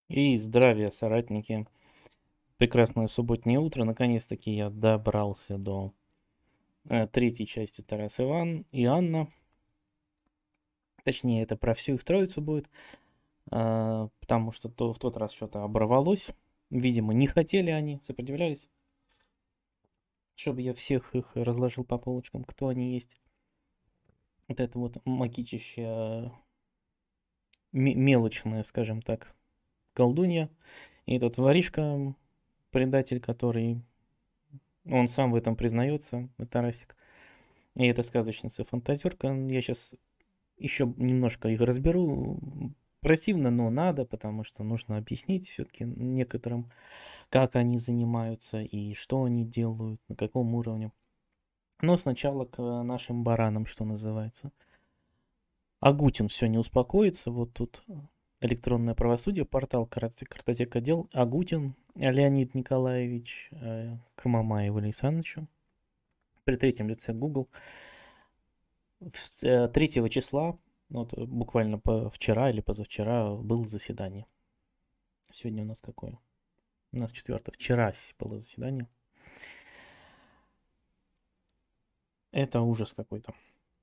И здравия, соратники. Прекрасное субботнее утро. Наконец-таки я добрался до третьей части Тарас Иван и Анна. Точнее, это про всю их троицу будет, потому что в тот раз что-то оборвалось. Видимо, не хотели они, сопротивлялись, чтобы я всех их разложил по полочкам, кто они есть. Вот это вот магичащая, мелочная, скажем так, колдунья. И этот воришка, предатель, который он сам в этом признается, Тарасик. И это сказочница-фантазерка. Я сейчас еще немножко их разберу. Противно, но надо, потому что нужно объяснить все-таки некоторым, как они занимаются и что они делают, на каком уровне. Но сначала к нашим баранам, что называется. Агутин все не успокоится. Вот тут электронное правосудие, портал картотека дел. Агутин Леонид Николаевич к Мамаеву Александровичу. При третьем лице Google. 3 числа, вот буквально вчера или позавчера было заседание. Сегодня у нас какое? У нас 4. Вчера было заседание. Это ужас какой-то.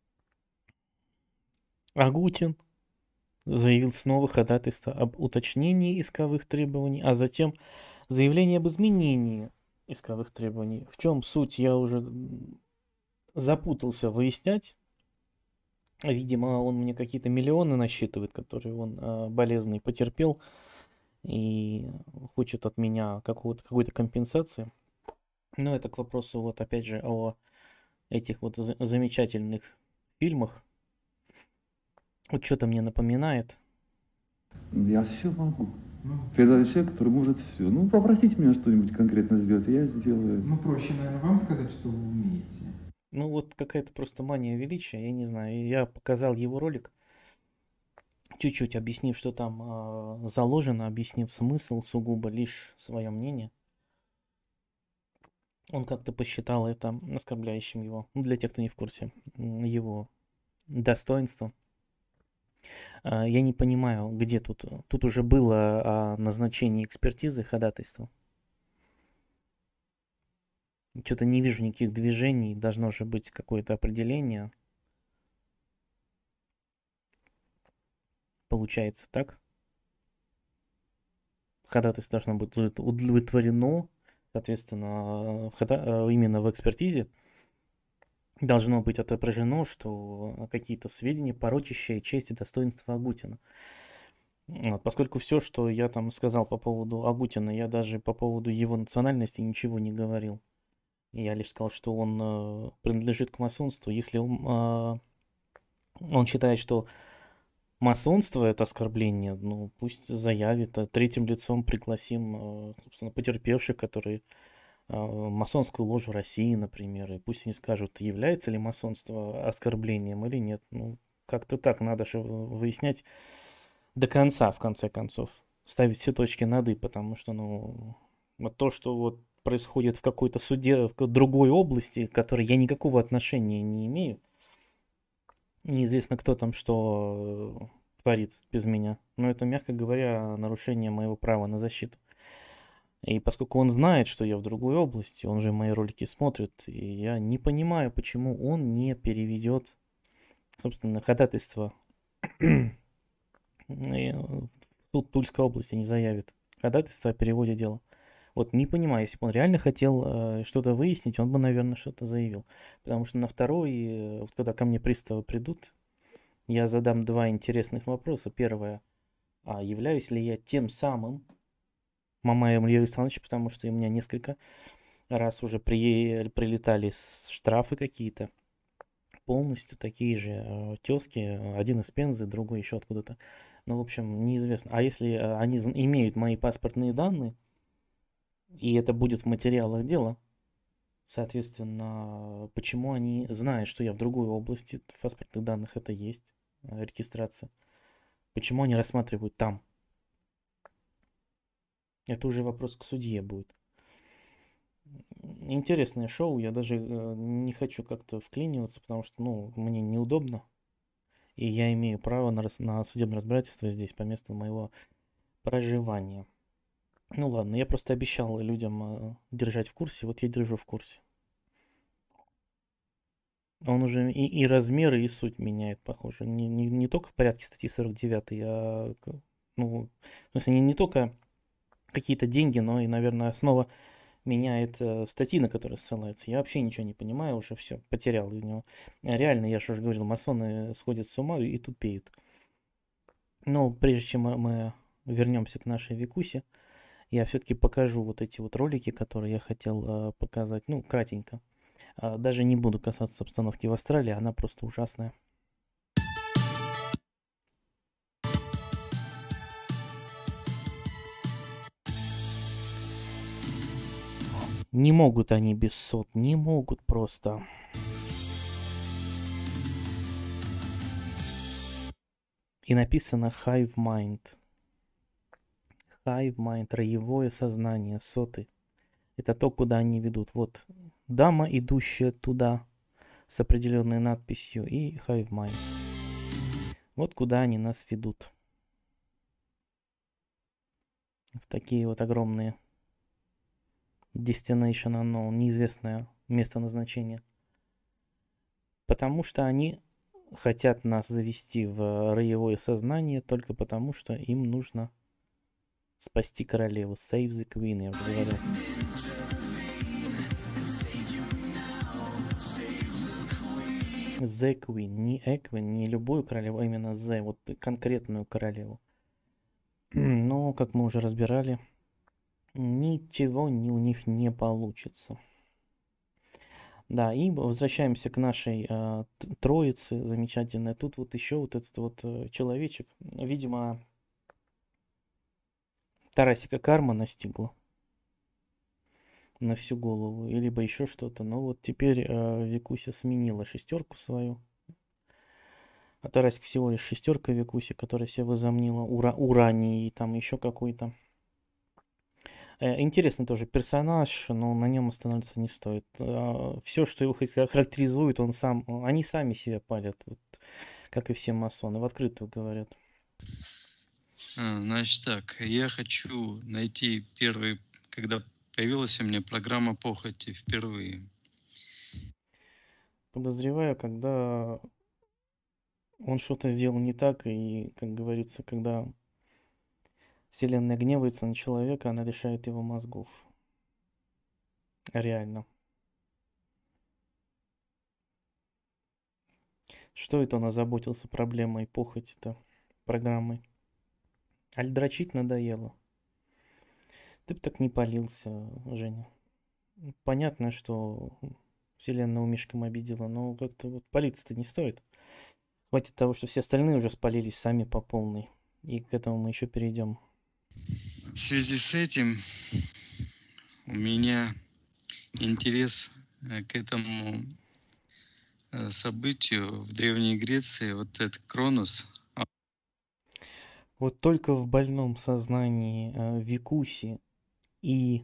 Агутин заявил снова ходатайство об уточнении исковых требований, а затем заявление об изменении исковых требований. В чем суть, я уже запутался выяснять. Видимо, он мне какие-то миллионы насчитывает, которые он болезненный потерпел и хочет от меня какой-то компенсации. Но это к вопросу вот опять же о этих вот замечательных фильмах. Вот что-то мне напоминает. Я все могу. Передо человек, который может все. Ну, попросите меня что-нибудь конкретно сделать, и я сделаю. Ну, проще, наверное, вам сказать, что вы умеете. Ну вот какая-то просто мания величия, я не знаю. Я показал его ролик, чуть-чуть объяснив, что там заложено, объяснив смысл, сугубо лишь свое мнение. Он как-то посчитал это оскорбляющим его, ну, для тех, кто не в курсе, его достоинство. Я не понимаю, где тут. Тут уже было о назначении экспертизы ходатайства. Что-то не вижу никаких движений, должно же быть какое-то определение. Получается так. Ходатайство должно быть удовлетворено, соответственно, именно в экспертизе должно быть отображено, что какие-то сведения, порочащие честь и достоинство Агутина. Вот, поскольку все, что я там сказал по поводу Агутина, я даже по поводу его национальности ничего не говорил. Я лишь сказал, что он принадлежит к масонству. Если он считает, что масонство это оскорбление, ну пусть заявит, а третьим лицом пригласим, собственно, потерпевших, которые масонскую ложу России, например, и пусть они скажут, является ли масонство оскорблением или нет. Ну, как-то так надо же выяснять до конца, в конце концов. Ставить все точки над «и», потому что, ну, вот то, что вот происходит в какой-то суде, в другой области, к которой я никакого отношения не имею, неизвестно, кто там что творит без меня. Но это, мягко говоря, нарушение моего права на защиту. И поскольку он знает, что я в другой области, он же мои ролики смотрит, и я не понимаю, почему он не переведет, собственно, ходатайство в суд Тульской области, не заявит ходатайство о переводе дела. Вот не понимаю, если бы он реально хотел что-то выяснить, он бы, наверное, что-то заявил. Потому что на второй, вот когда ко мне приставы придут, я задам два интересных вопроса. Первое, а являюсь ли я тем самым Мамаем Ильей Александровичем, потому что у меня несколько раз уже прилетали штрафы какие-то, полностью такие же тезки, один из Пензы, другой еще откуда-то. Ну, в общем, неизвестно. А если они имеют мои паспортные данные, и это будет в материалах дела, соответственно, почему они знают, что я в другой области, в паспортных данных это есть, регистрация, почему они рассматривают там? Это уже вопрос к судье будет. Интересное шоу, я даже не хочу как-то вклиниваться, потому что, ну, мне неудобно, и я имею право на судебное разбирательство здесь по месту моего проживания. Ну ладно, я просто обещал людям держать в курсе, вот я держу в курсе. Он уже и размеры, и суть меняет, похоже. Не только в порядке статьи 49, ну, в смысле, не только какие-то деньги, но и, наверное, снова меняет статьи, на которые ссылается. Я вообще ничего не понимаю, уже все потерял у него. Реально, я же уже говорил, масоны сходят с ума и тупеют. Но прежде чем мы вернемся к нашей Викусе, я все-таки покажу вот эти вот ролики, которые я хотел показать, ну, кратенько. Даже не буду касаться обстановки в Австралии, она просто ужасная. Не могут они без сот, не могут просто. И написано Hive Mind. Hive Mind, роевое сознание, соты. Это то, куда они ведут. Вот дама, идущая туда с определенной надписью, и Hive Mind. Вот куда они нас ведут. В такие вот огромные Destination Unknown, неизвестное место назначения. Потому что они хотят нас завести в роевое сознание только потому, что им нужно спасти королеву. Save the Queen, я уже говорил. The Queen, не Queen, не любую королеву, а именно The, вот конкретную королеву. Но, как мы уже разбирали, ничего у них не получится. Да, и возвращаемся к нашей троице замечательной. Тут вот еще вот этот вот человечек, видимо, Тарасика карма настигла на всю голову, либо еще что-то. Но вот теперь Викуся сменила шестерку свою. А Тарасик всего лишь шестерка Викуси, которая себе возомнила ураний и там еще какой-то. Интересный тоже персонаж, но на нем останавливаться не стоит. Все, что его характеризует, они сами себя палят, вот, как и все масоны, в открытую говорят. Значит так, я хочу найти первый, когда появилась у меня программа похоти впервые. Подозреваю, когда он что-то сделал не так, и, как говорится, когда Вселенная гневается на человека, она лишает его мозгов. Реально. Что это он озаботился проблемой похоти-то, программой? Аль дрочить надоело. Ты бы так не палился, Женя. Понятно, что Вселенная умишком обидела, но как-то вот палиться-то не стоит. Хватит того, что все остальные уже спалились сами по полной. И к этому мы еще перейдем. В связи с этим у меня интерес к этому событию в Древней Греции, вот этот Кронос. Вот только в больном сознании Викуси и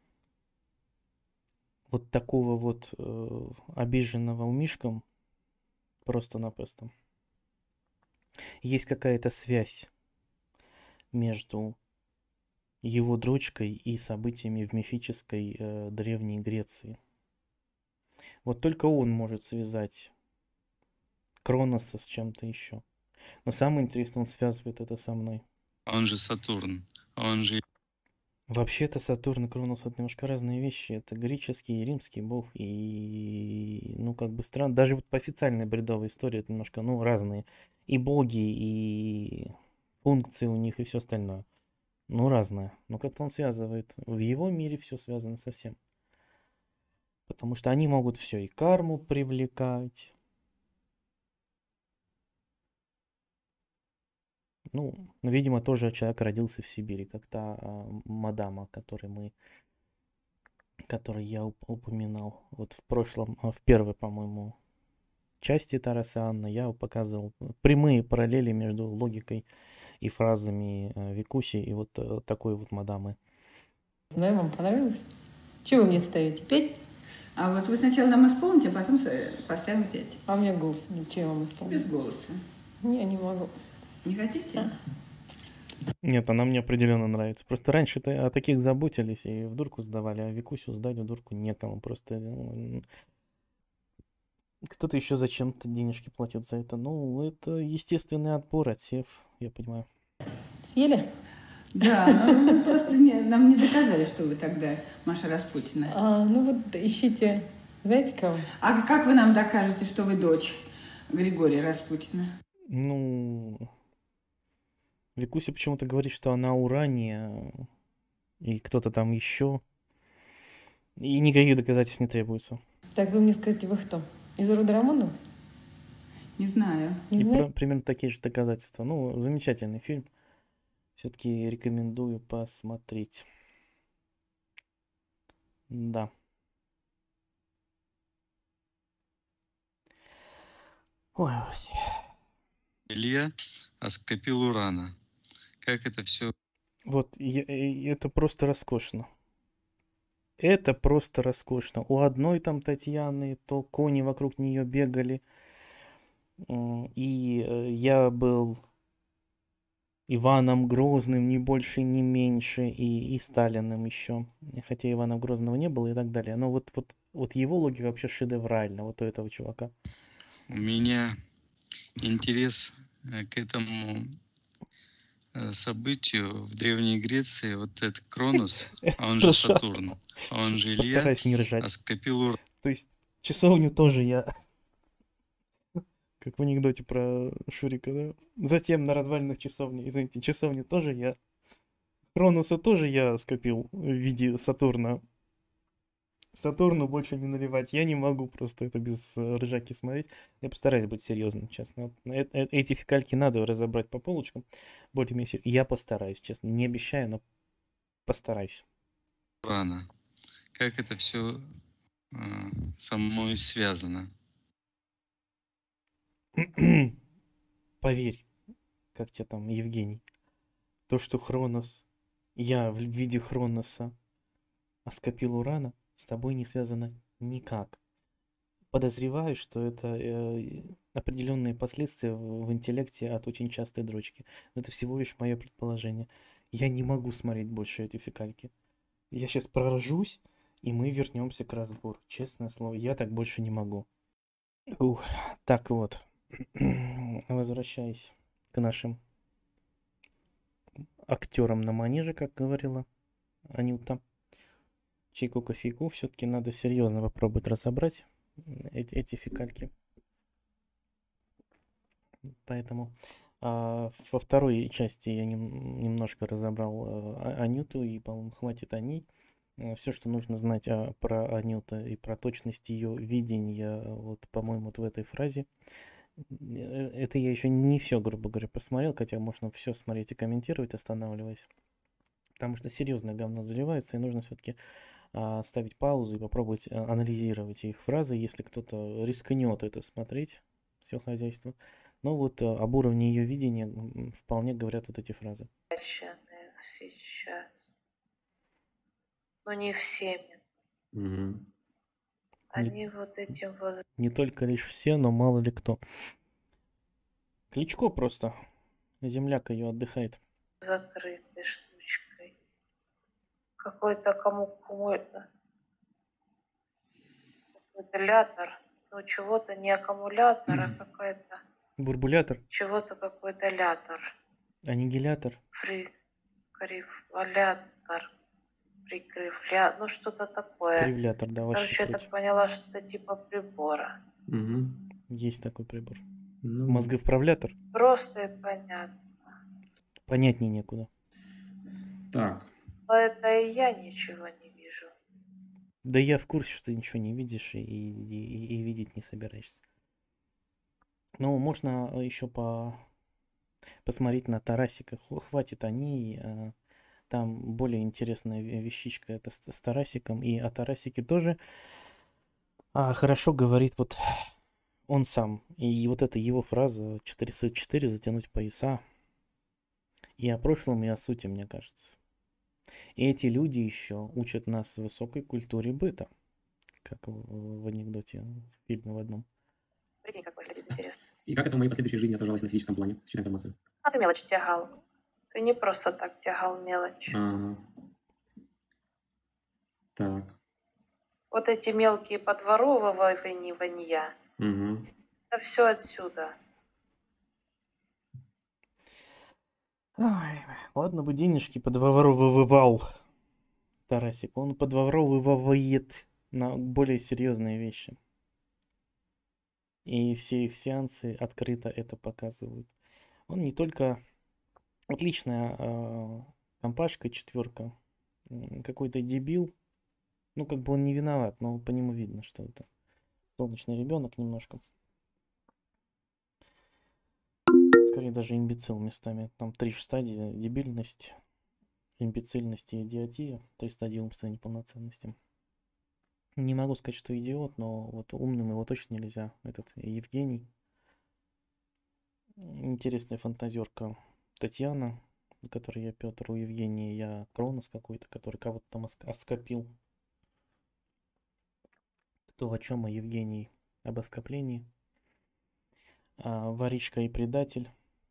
вот такого вот обиженного умишком просто-напросто есть какая-то связь между его дрочкой и событиями в мифической Древней Греции. Вот только он может связать Кроноса с чем-то еще. Но самое интересное, он связывает это со мной. Он же Сатурн, он же... Вообще-то Сатурн и Кронос — это немножко разные вещи. Это греческий и римский бог. И, ну, как бы странно. Даже вот по официальной бредовой истории это немножко, ну, разные. И боги, и функции у них, и все остальное. Ну, разное. Но как-то он связывает. В его мире все связано совсем. Потому что они могут все и карму привлекать. Ну, видимо, тоже человек родился в Сибири, как та мадама, которой я упоминал. Вот в прошлом, в первой, по-моему, части Тараса Анна я показывал прямые параллели между логикой и фразами Викуси и вот такой вот мадамы. Знаю, вам понравилось? Чего вы мне ставите? 5? А вот вы сначала нам исполните, а потом поставим 5. А у меня голос. Чем вам исполнить? Без голоса. Не, не могу. Не хотите? Нет, она мне определенно нравится. Просто раньше о таких заботились и в дурку сдавали, а Викусю сдать в дурку некому. Просто кто-то еще зачем-то денежки платит за это. Ну, это естественный отбор, отсев, я понимаю. Съели? Да, но вы просто нам не доказали, что вы тогда Маша Распутина. Ну вот ищите, знаете кого? А как вы нам докажете, что вы дочь Григория Распутина? Ну, Викуся почему-то говорит, что она Урания и кто-то там еще. И никаких доказательств не требуется. Так вы мне скажите, вы кто? Из рода Романовых? Не знаю. Не И знаете? примерно такие же доказательства. Ну, замечательный фильм. Все-таки рекомендую посмотреть. Да. Ой, Илья, а скопил урана. Как это все? вот, это просто роскошно. Это просто роскошно. У одной там Татьяны, то кони вокруг нее бегали. И я был Иваном Грозным, ни больше, ни меньше, и Сталиным еще. Хотя Ивана Грозного не было и так далее. Но вот его логика вообще шедевральна, вот у этого чувака. У меня интерес к этому событию в Древней Греции. Вот этот Кронос, а он же Ржак. Сатурн, а он же Илья, Постараюсь не а ржать. скопил уран. То есть часовню тоже я, как в анекдоте про Шурика, да? Затем на развалинах часовни, извините, часовню тоже я. Кроноса тоже я скопил в виде Сатурна. Сатурну больше не наливать. Я не могу просто это без ржаки смотреть. Я постараюсь быть серьезным, честно. Вот эти фекальки надо разобрать по полочкам. Более-менее я постараюсь, честно. Не обещаю, но постараюсь. Урана. Как это все со мной связано? Поверь, как тебе там, Евгений, то, что Хронос, я в виде Хроноса скопил урана, с тобой не связано никак. Подозреваю, что это определенные последствия в интеллекте от очень частой дрочки. Но это всего лишь мое предположение. Я не могу смотреть больше эти фекальки. Я сейчас проржусь, и мы вернемся к разбору. Честное слово, я так больше не могу. Ух, так вот. Возвращаясь к нашим актерам на манеже, как говорила Анюта. Чайку, кофейку все-таки надо серьезно попробовать разобрать эти фекальки. Поэтому во второй части я немножко разобрал Анюту, и, по-моему, хватит о ней. Все, что нужно знать про Анюту и про точность ее видения, вот, по-моему, вот в этой фразе. Это я еще не все, грубо говоря, посмотрел, хотя можно все смотреть и комментировать, останавливаясь. Потому что серьезное говно заливается, и нужно все-таки ставить паузу и попробовать анализировать их фразы, если кто-то рискнет это смотреть, все хозяйство. Но вот об уровне ее видения вполне говорят вот эти фразы. Сейчас. Но не всеми. Угу. Они вот этим вот Не только лишь все, но мало ли кто. Кличко просто. Земляк ее отдыхает. закрытой штучкой. Какой-то какой-то лятор. Ну, чего-то не аккумулятор, а какая-то... Бурбулятор, Чего-то какой-то лятор. аннигилятор. Прикривлятор. Ну, что-то такое. Кривлятор, да, вообще Короче, я круть. так поняла, что это типа прибора. Угу. Есть такой прибор. Ну, Мозговправлятор. Просто и понятно. Понятнее некуда. так. Но это и я ничего не вижу. Да я в курсе, что ты ничего не видишь и видеть не собираешься. Ну, можно еще посмотреть на Тарасика. Хватит о ней. Там более интересная вещичка это с Тарасиком. И о Тарасике тоже хорошо говорит вот он сам. И вот эта его фраза 404 затянуть пояса. И о прошлом, и о сути, мне кажется. И эти люди еще учат нас высокой культуре быта. Как в анекдоте, в фильме в одном. Прикинь, какой ходить интересно. И как это в моей последующей жизни отражалось на физическом плане? Считай информацию. А ты мелочь тягал. Ты не просто так тягал мелочь. Ага. Так. Вот эти мелкие подворовывания, Угу. это все отсюда. Ой, ладно бы денежки подворовывал Тарасик. Он подворовывает на более серьезные вещи. И все их сеансы открыто это показывают. Он не только отличная компашка, четверка, какой-то дебил. Ну, как бы он не виноват, но по нему видно, что это солнечный ребенок немножко. Скорее даже имбецил местами. Там 3 стадии: дебильность, имбецильность и идиотия. 3 стадии умственной неполноценности. Не могу сказать, что идиот, но вот умным его точно нельзя. Этот Евгений. Интересная фантазерка Татьяна, у которой я Петр, у Евгения я Кронос какой-то, который кого-то там оскопил. Кто о чем, о Евгении об оскоплении. Воришка и предатель.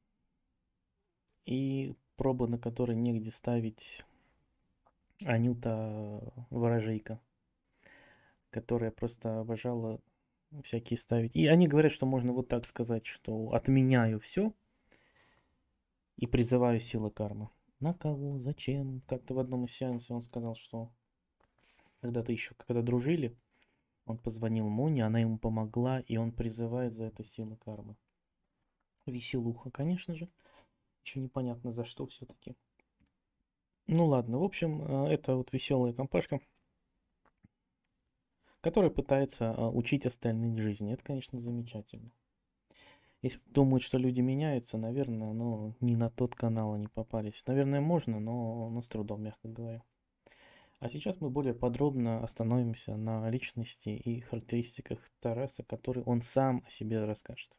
И проба, на которой негде ставить, Анюта Ворожейка, которая просто обожала всякие ставить. И они говорят, что можно вот так сказать, что отменяю все и призываю силы кармы. На кого? Зачем? Как-то в одном из сеансов он сказал, что когда дружили, он позвонил Моне, она ему помогла, и он призывает за это силы кармы. Веселуха, конечно же. Еще непонятно за что все-таки. Ну ладно, в общем, это вот веселая компашка, которая пытается учить остальных жизни. Это, конечно, замечательно. Если думают, что люди меняются, наверное, не на тот канал они попались. Наверное, можно, но с трудом, мягко говоря. А сейчас мы более подробно остановимся на личности и характеристиках Тараса, которые он сам о себе расскажет.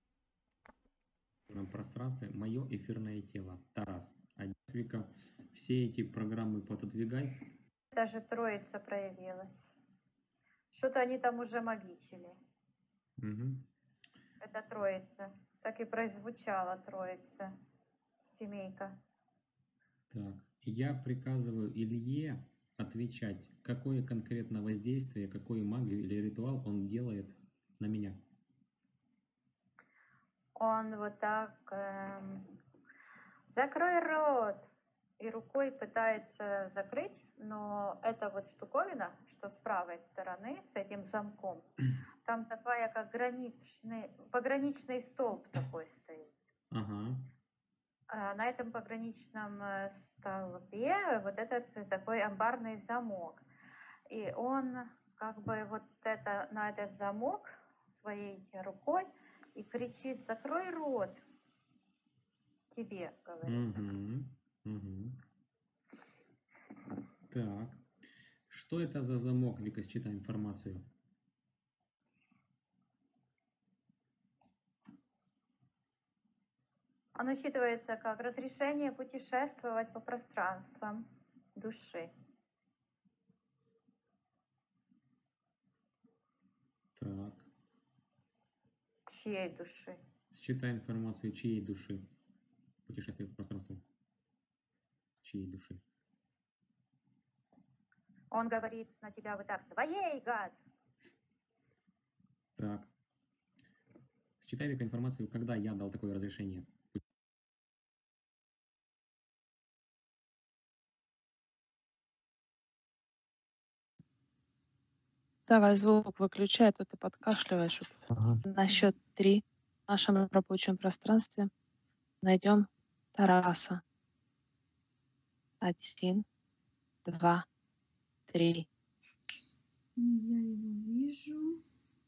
В пространстве мое эфирное тело. Тарас. Вика, все эти программы пододвигай. Даже троица проявилась. Что-то они там уже магичили. Угу. Это троица. Так и прозвучала троица. Семейка. Так. Я приказываю Илье отвечать, какое конкретно воздействие, какую магию или ритуал он делает на меня. Он вот так закрой рот и рукой пытается закрыть, но это вот штуковина, что с правой стороны с этим замком, там такая как пограничный столб такой стоит. Ага. На этом пограничном столбе вот этот такой амбарный замок. И он как бы вот это на этот замок своей рукой и кричит: закрой рот, тебе, говорит. Угу. Угу. Так. Что это за замок, Вика, считай информацию? Он учитывается как разрешение путешествовать по пространствам души. Так. Чьей души? Считай информацию чьей души. Путешествие по пространству. Чьей души. Он говорит на тебя вот так: твоей, гад! Так. Считай, Вика, информацию, когда я дал такое разрешение. Давай звук выключай, а то ты подкашливаешь. Ага. На счет 3 в нашем рабочем пространстве найдем Тараса. 1, 2, 3. Я его вижу.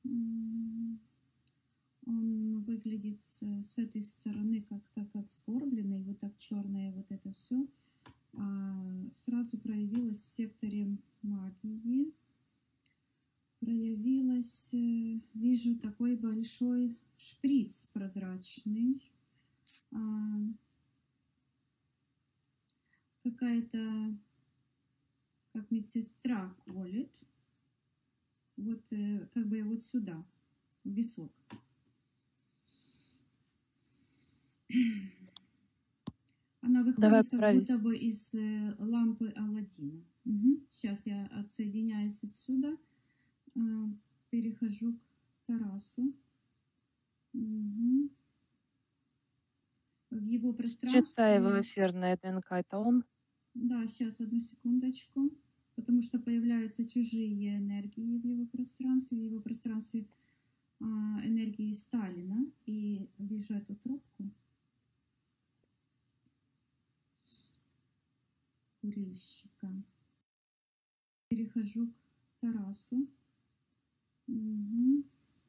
Он выглядит с этой стороны как-то как сгорбленный, вот так черное вот это все. Сразу проявилось в секторе магии. Проявилось, вижу такой большой шприц прозрачный. Какая-то, как медсестра колет. Вот как бы вот сюда, в висок. Она Давай выходит как проверим. будто бы из лампы Аладдина. Сейчас я отсоединяюсь отсюда, перехожу к Тарасу. Мгм. В его Считай его пространстве... эфирное ДНК, это он? Да, сейчас, одну секундочку. Потому что появляются чужие энергии в его пространстве. В его пространстве энергии Сталина. И вижу эту трубку курильщика. Перехожу к Тарасу. Мгм.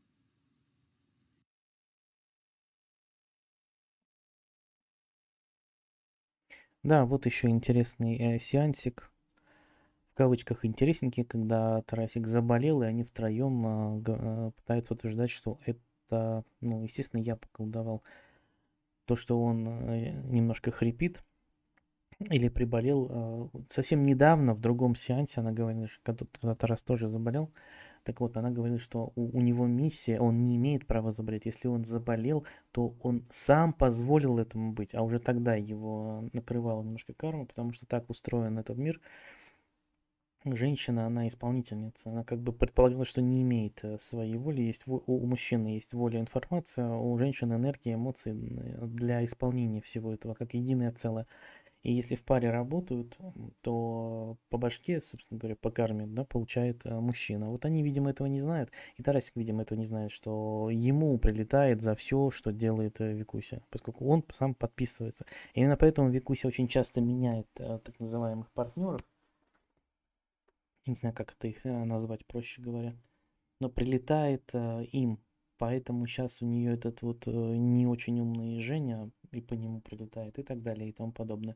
Да, вот еще интересный сеансик, в кавычках интересненький, когда Тарасик заболел, и они втроем пытаются утверждать, что это, ну, естественно, я поколдовал. То, что он немножко хрипит или приболел. Совсем недавно в другом сеансе она говорила, что когда Тарас тоже заболел, так вот, она говорит, что у него миссия, он не имеет права заболеть. Если он заболел, то он сам позволил этому быть, а уже тогда его накрывала немножко карма, потому что так устроен этот мир. Женщина, она исполнительница, она как бы предполагала, что не имеет своей воли. Есть у мужчины есть воля, информация, а у женщины энергия, эмоции для исполнения всего этого, как единое целое. И если в паре работают, то по башке, собственно говоря, по карме, да, получает мужчина. Вот они, видимо, этого не знают. И Тарасик, видимо, этого не знает, что ему прилетает за все, что делает Викуся, поскольку он сам подписывается. И именно поэтому Викуся очень часто меняет так называемых партнеров. Я не знаю, как это их назвать, проще говоря. Но прилетает им. Поэтому сейчас у нее этот вот не очень умный Женя и по нему прилетает и так далее и тому подобное.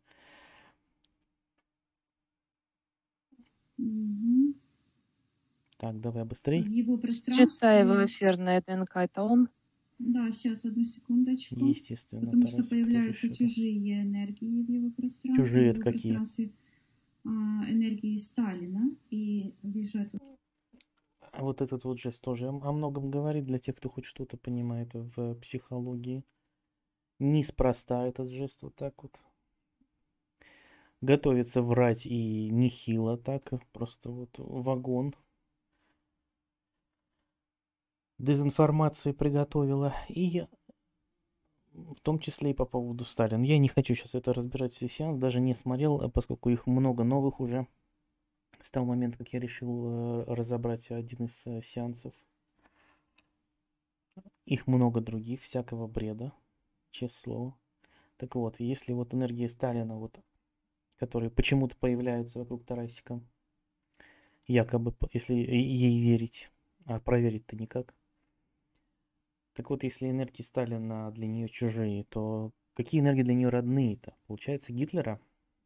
Мгм. Так, давай В быстрей. его Считай его пространстве... эфирное ДНК, это он? Да, сейчас, одну секундочку. Естественно, Потому что Тарасик тоже появляются что-то. чужие энергии в его пространстве. Чужие В это его какие? пространстве энергии Сталина. И вижу эту... А вот этот вот жест тоже о многом говорит для тех, кто хоть что-то понимает в психологии. Неспроста этот жест вот так вот. Готовится врать и нехило так, просто вот вагон дезинформации приготовила. И в том числе и по поводу Сталина. Я не хочу сейчас это разбирать все сеанс, даже не смотрел, поскольку их много новых уже с того момента, как я решил разобрать один из сеансов. Их много других, всякого бреда, честное слово. Так вот, если вот энергия Сталина, вот, которые почему-то появляются вокруг Тарасика, якобы, если ей верить, а проверить-то никак. Так вот, если энергии Сталина для нее чужие, то какие энергии для нее родные-то? Получается, Гитлера?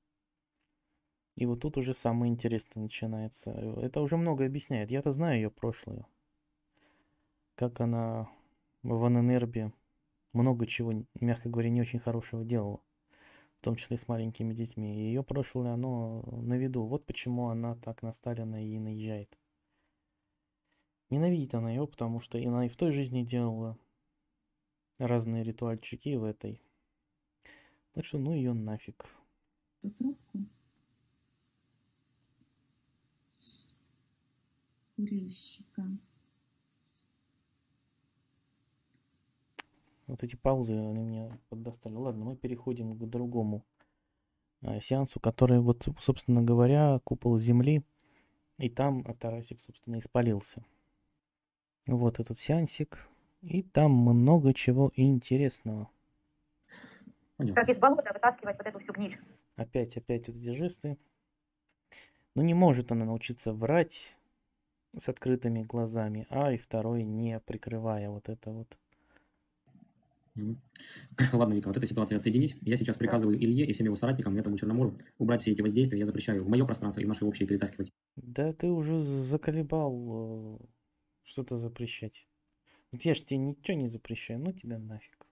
И вот тут уже самое интересное начинается. Это уже многое объясняет. Я-то знаю ее прошлое. Как она в Аненербе много чего, мягко говоря, не очень хорошего делала. В том числе с маленькими детьми. И ее прошлое, оно на виду. Вот почему она так на Сталина и наезжает. Ненавидит она его, потому что она и в той жизни делала разные ритуальчики, и в этой. Так что ну ее нафиг. трубку курильщика. Вот эти паузы, они меня поддостали. Ладно, мы переходим к другому сеансу, который, вот, собственно говоря, купол Земли. И там Тарасик, собственно, испалился. Вот этот сеансик. И там много чего интересного. Как из болота вытаскивать вот эту всю гниль. Опять вот эти жесты. Но не может она научиться врать с открытыми глазами, а и второй не прикрывая вот это вот. Ладно, Вика, вот эта ситуация отсоединить. Я сейчас приказываю Илье и всем его соратникам, этому Черномору, убрать все эти воздействия. Я запрещаю в мое пространство и в наше общее перетаскивать. Да ты уже заколебал что-то запрещать. Вот я ж тебе ничего не запрещаю, ну тебя нафиг.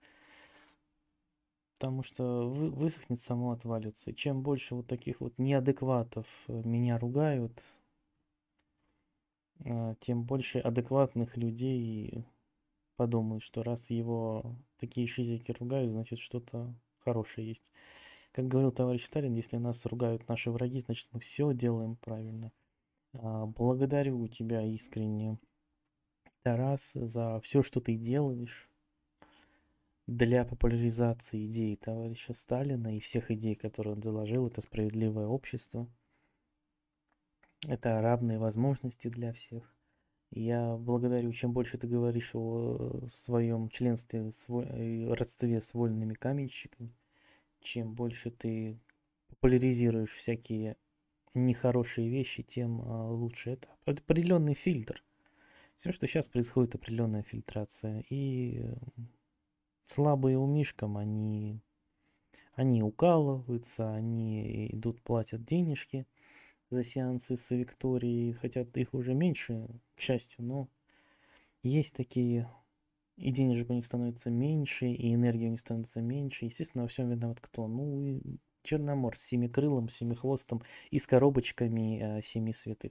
Потому что высохнет, само отвалится. И чем больше вот таких вот неадекватов меня ругают, тем больше адекватных людей подумают, что раз его такие шизики ругают, значит что-то хорошее есть. Как говорил товарищ Сталин, если нас ругают наши враги, значит мы все делаем правильно. Благодарю тебя искренне, Тарас, за все, что ты делаешь для популяризации идей товарища Сталина и всех идей, которые он заложил. Это справедливое общество, это равные возможности для всех. Я благодарю, чем больше ты говоришь о своем членстве, родстве с вольными каменщиками, чем больше ты популяризируешь всякие нехорошие вещи, тем лучше. Это определенный фильтр. Все, что сейчас происходит, определенная фильтрация. И слабые умишкам, они укалываются, они идут, платят денежки за сеансы с Викторией, хотя их уже меньше, к счастью, но есть такие, и денежек у них становится меньше, и энергии у них становится меньше. Естественно, во всем виноват кто? Ну, и Черномор с семикрылым, семихвостом и с коробочками семи святых.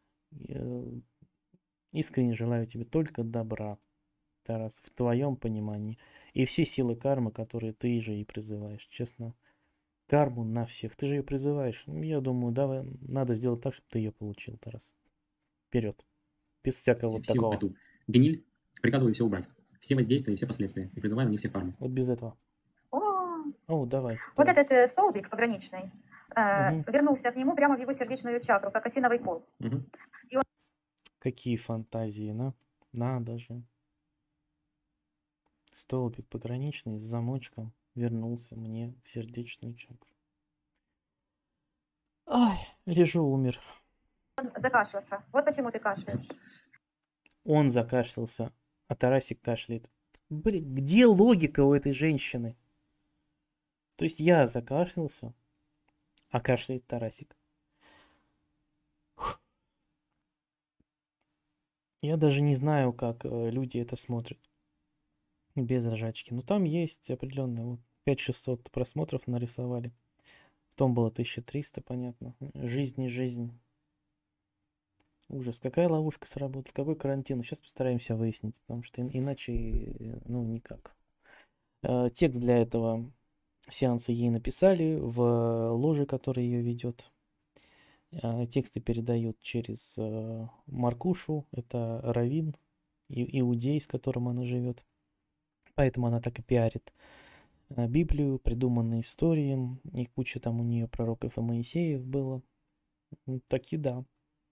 Искренне желаю тебе только добра, Тарас, в твоем понимании. И все силы кармы, которые ты же и призываешь, честно. Карму на всех. Ты же ее призываешь. Я думаю, давай, надо сделать так, чтобы ты ее получил, Тарас. Вперед. Без всякого вот Всю такого. эту гниль приказываю все убрать. Все воздействия и все последствия. И призываю на них всех карму. Вот без этого. О, давай. Вот давай. этот столбик пограничный вернулся к нему прямо в его сердечную чакру, как осиновый кол. И он... Какие фантазии, да? Надо же. Столбик пограничный с замочком вернулся мне в сердечную чакру. Ай, лежу, умер. Он закашлялся. Вот почему ты кашляешь. Он закашлялся, а Тарасик кашляет. Блин, где логика у этой женщины? То есть я закашлялся, а кашляет Тарасик. Я даже не знаю, как люди это смотрят. Без ржачки. Но там есть определенные. Вот 5600 просмотров нарисовали. В том было 1300, понятно. Жизнь не жизнь. Ужас. Какая ловушка сработала? Какой карантин? Сейчас постараемся выяснить, потому что иначе, ну, никак. Текст для этого сеанса ей написали в ложе, которая ее ведет. Тексты передают через Маркушу. Это раввин, иудей, с которым она живет. Поэтому она так и пиарит Библию, придуманные истории, и куча там у нее пророков и Моисеев было. Таки да.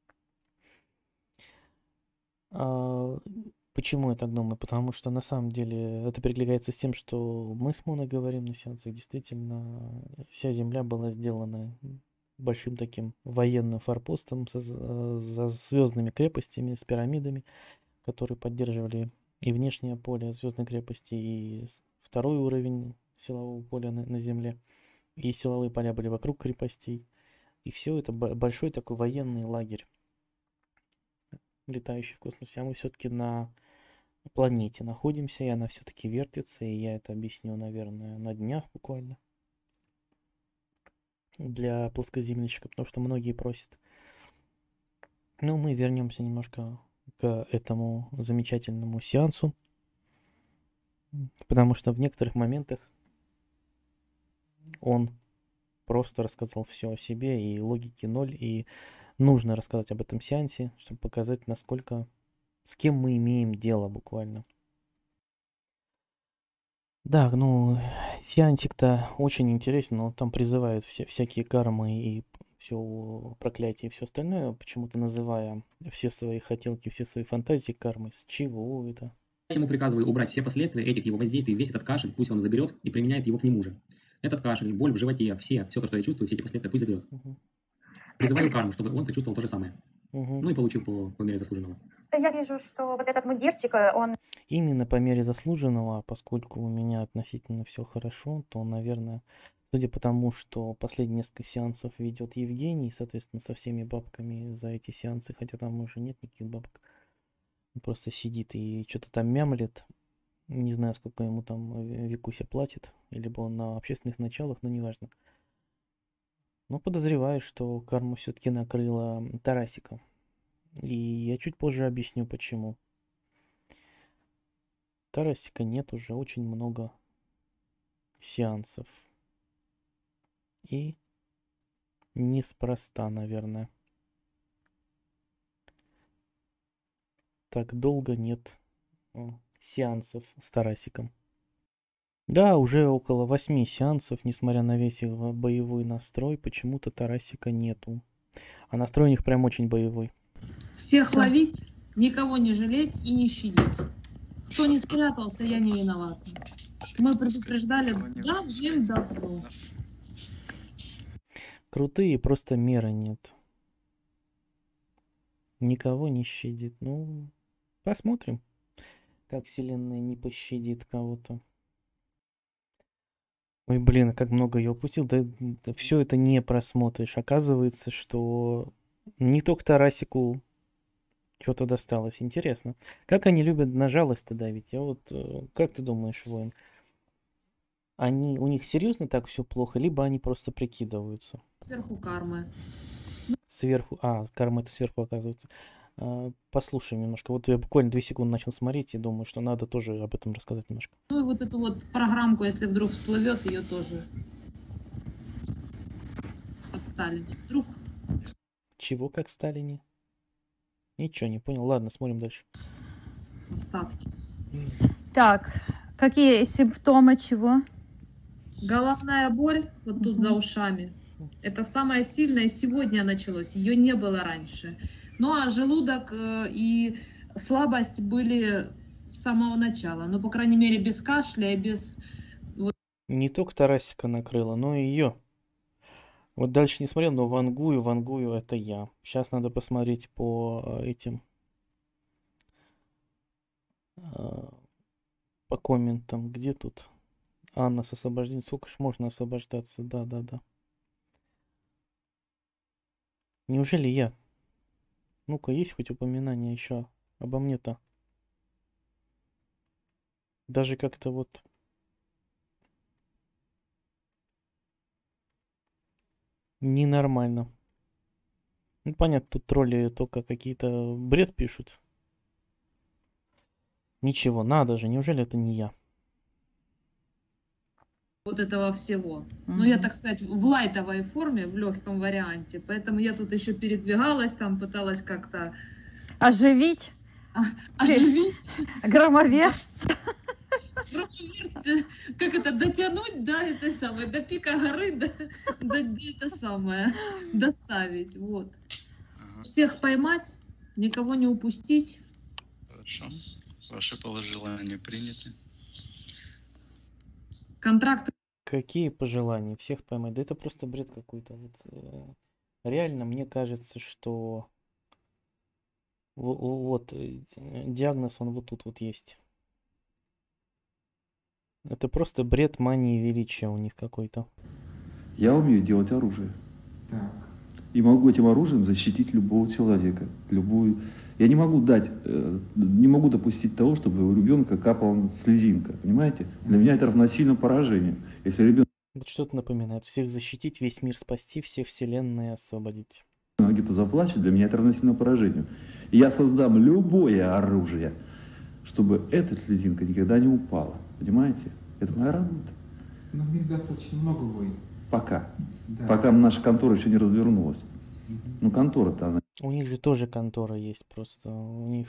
Почему я так думаю? Потому что на самом деле это перекликается с тем, что мы с Моной говорим на сеансах. Действительно, вся земля была сделана большим таким военным форпостом за звездными крепостями, с пирамидами, которые поддерживали и внешнее поле звездной крепости, и второй уровень силового поля на Земле, и силовые поля были вокруг крепостей. И все это большой такой военный лагерь, летающий в космосе. А мы все-таки на планете находимся, и она все-таки вертится, и я это объясню, наверное, на днях буквально. Для плоскоземельщиков, потому что многие просят. Ну, мы вернемся немножко к этому замечательному сеансу, потому что в некоторых моментах он просто рассказал все о себе, и логики ноль, и нужно рассказать об этом сеансе, чтобы показать, насколько, с кем мы имеем дело буквально. Да, ну, сеансик-то очень интересен, но там призывают всякие кармы и все проклятие и все остальное, почему-то называя все свои хотелки, все свои фантазии кармой. С чего это? Я ему приказываю убрать все последствия этих его воздействий, весь этот кашель, пусть он заберет и применяет его к нему же. Этот кашель, боль в животе, все то, что я чувствую, все эти последствия, пусть заберет. Призываю карму, чтобы он почувствовал то же самое. Ну и получил по мере заслуженного. Я вижу, что вот этот мундирчик, он... Именно по мере заслуженного, поскольку у меня относительно все хорошо, то, наверное, судя по тому, что последние несколько сеансов ведет Евгений, соответственно, со всеми бабками за эти сеансы, хотя там уже нет никаких бабок, он просто сидит и что-то там мямлет. Не знаю, сколько ему там Викуся платит, либо он на общественных началах, но неважно. Но подозреваю, что карма все-таки накрыла Тарасика. И я чуть позже объясню, почему. Тарасика нет уже очень много сеансов. И неспроста, наверное. Так долго нет сеансов с Тарасиком. Да, уже около 8 сеансов, несмотря на весь его боевой настрой, почему-то Тарасика нету. А настрой у них прям очень боевой. Всех ловить, никого не жалеть и не щадить. Кто не спрятался, я не виновата. Мы предупреждали давным-давно. Крутые, просто меры нет. Никого не щадит. Ну, посмотрим, как вселенная не пощадит кого-то. Ой, блин, как много я упустил. Да все это не просмотришь. Оказывается, что не только Тарасику что-то досталось. Интересно. Как они любят на жалость-то давить? Я вот, как ты думаешь, воин? У них серьезно так все плохо, либо они просто прикидываются? Сверху кармы. Сверху. Карма это сверху, оказывается. Послушаем немножко. Вот я буквально 2 секунды начал смотреть и думаю, что надо тоже об этом рассказать немножко. Ну и вот эту вот программку, если вдруг всплывет, ее тоже от Сталина. Вдруг. Чего как Сталине? Ничего не понял. Ладно, смотрим дальше. Остатки. Так, какие симптомы чего? Головная боль вот тут за ушами. Это самое сильное сегодня началось. Ее не было раньше. Ну а желудок и слабость были с самого начала. Ну, по крайней мере, без кашля и без... Не только Тарасика накрыло, но и ее. Вот дальше не смотрел, но вангую это я. Сейчас надо посмотреть по этим... по комментам. Где тут? Анна с освобождением. Сколько ж можно освобождаться? Да. Неужели я? Ну-ка, есть хоть упоминание еще обо мне-то? Даже как-то вот... Ненормально. Ну, понятно, тут тролли только какие-то бред пишут. Ничего, надо же, неужели это не я? Вот этого всего. Ну, я, так сказать, в лайтовой форме, в легком варианте. Поэтому я тут еще передвигалась, там пыталась как-то... Оживить? Оживить. Громовержца. Громовержца. Как это, дотянуть, да, это самое, до пика горы, это самое, доставить, вот. Всех поймать, никого не упустить. Хорошо. Ваши пожелания приняты. Контракт. Какие пожелания? Всех поймать? Да это просто бред какой-то. Вот, реально, мне кажется, что вот диагноз, он вот тут вот есть. Это просто бред мании величия у них какой-то. Я умею делать оружие. Так. И могу этим оружием защитить любого человека. Любую... Я не могу не могу допустить того, чтобы у ребенка капала слезинка. Понимаете? Для меня это равносильно поражению. Если ребенок... Вот что-то напоминает. Всех защитить, весь мир спасти, все вселенные освободить. Где-то заплачет, для меня это равносильно поражению. И я создам любое оружие, чтобы эта слезинка никогда не упала. Понимаете? Это моя работа. Но в мире достаточно много войн. Пока. Да. Пока наша контора еще не развернулась. Ну, контора-то она... У них же тоже контора есть просто. У них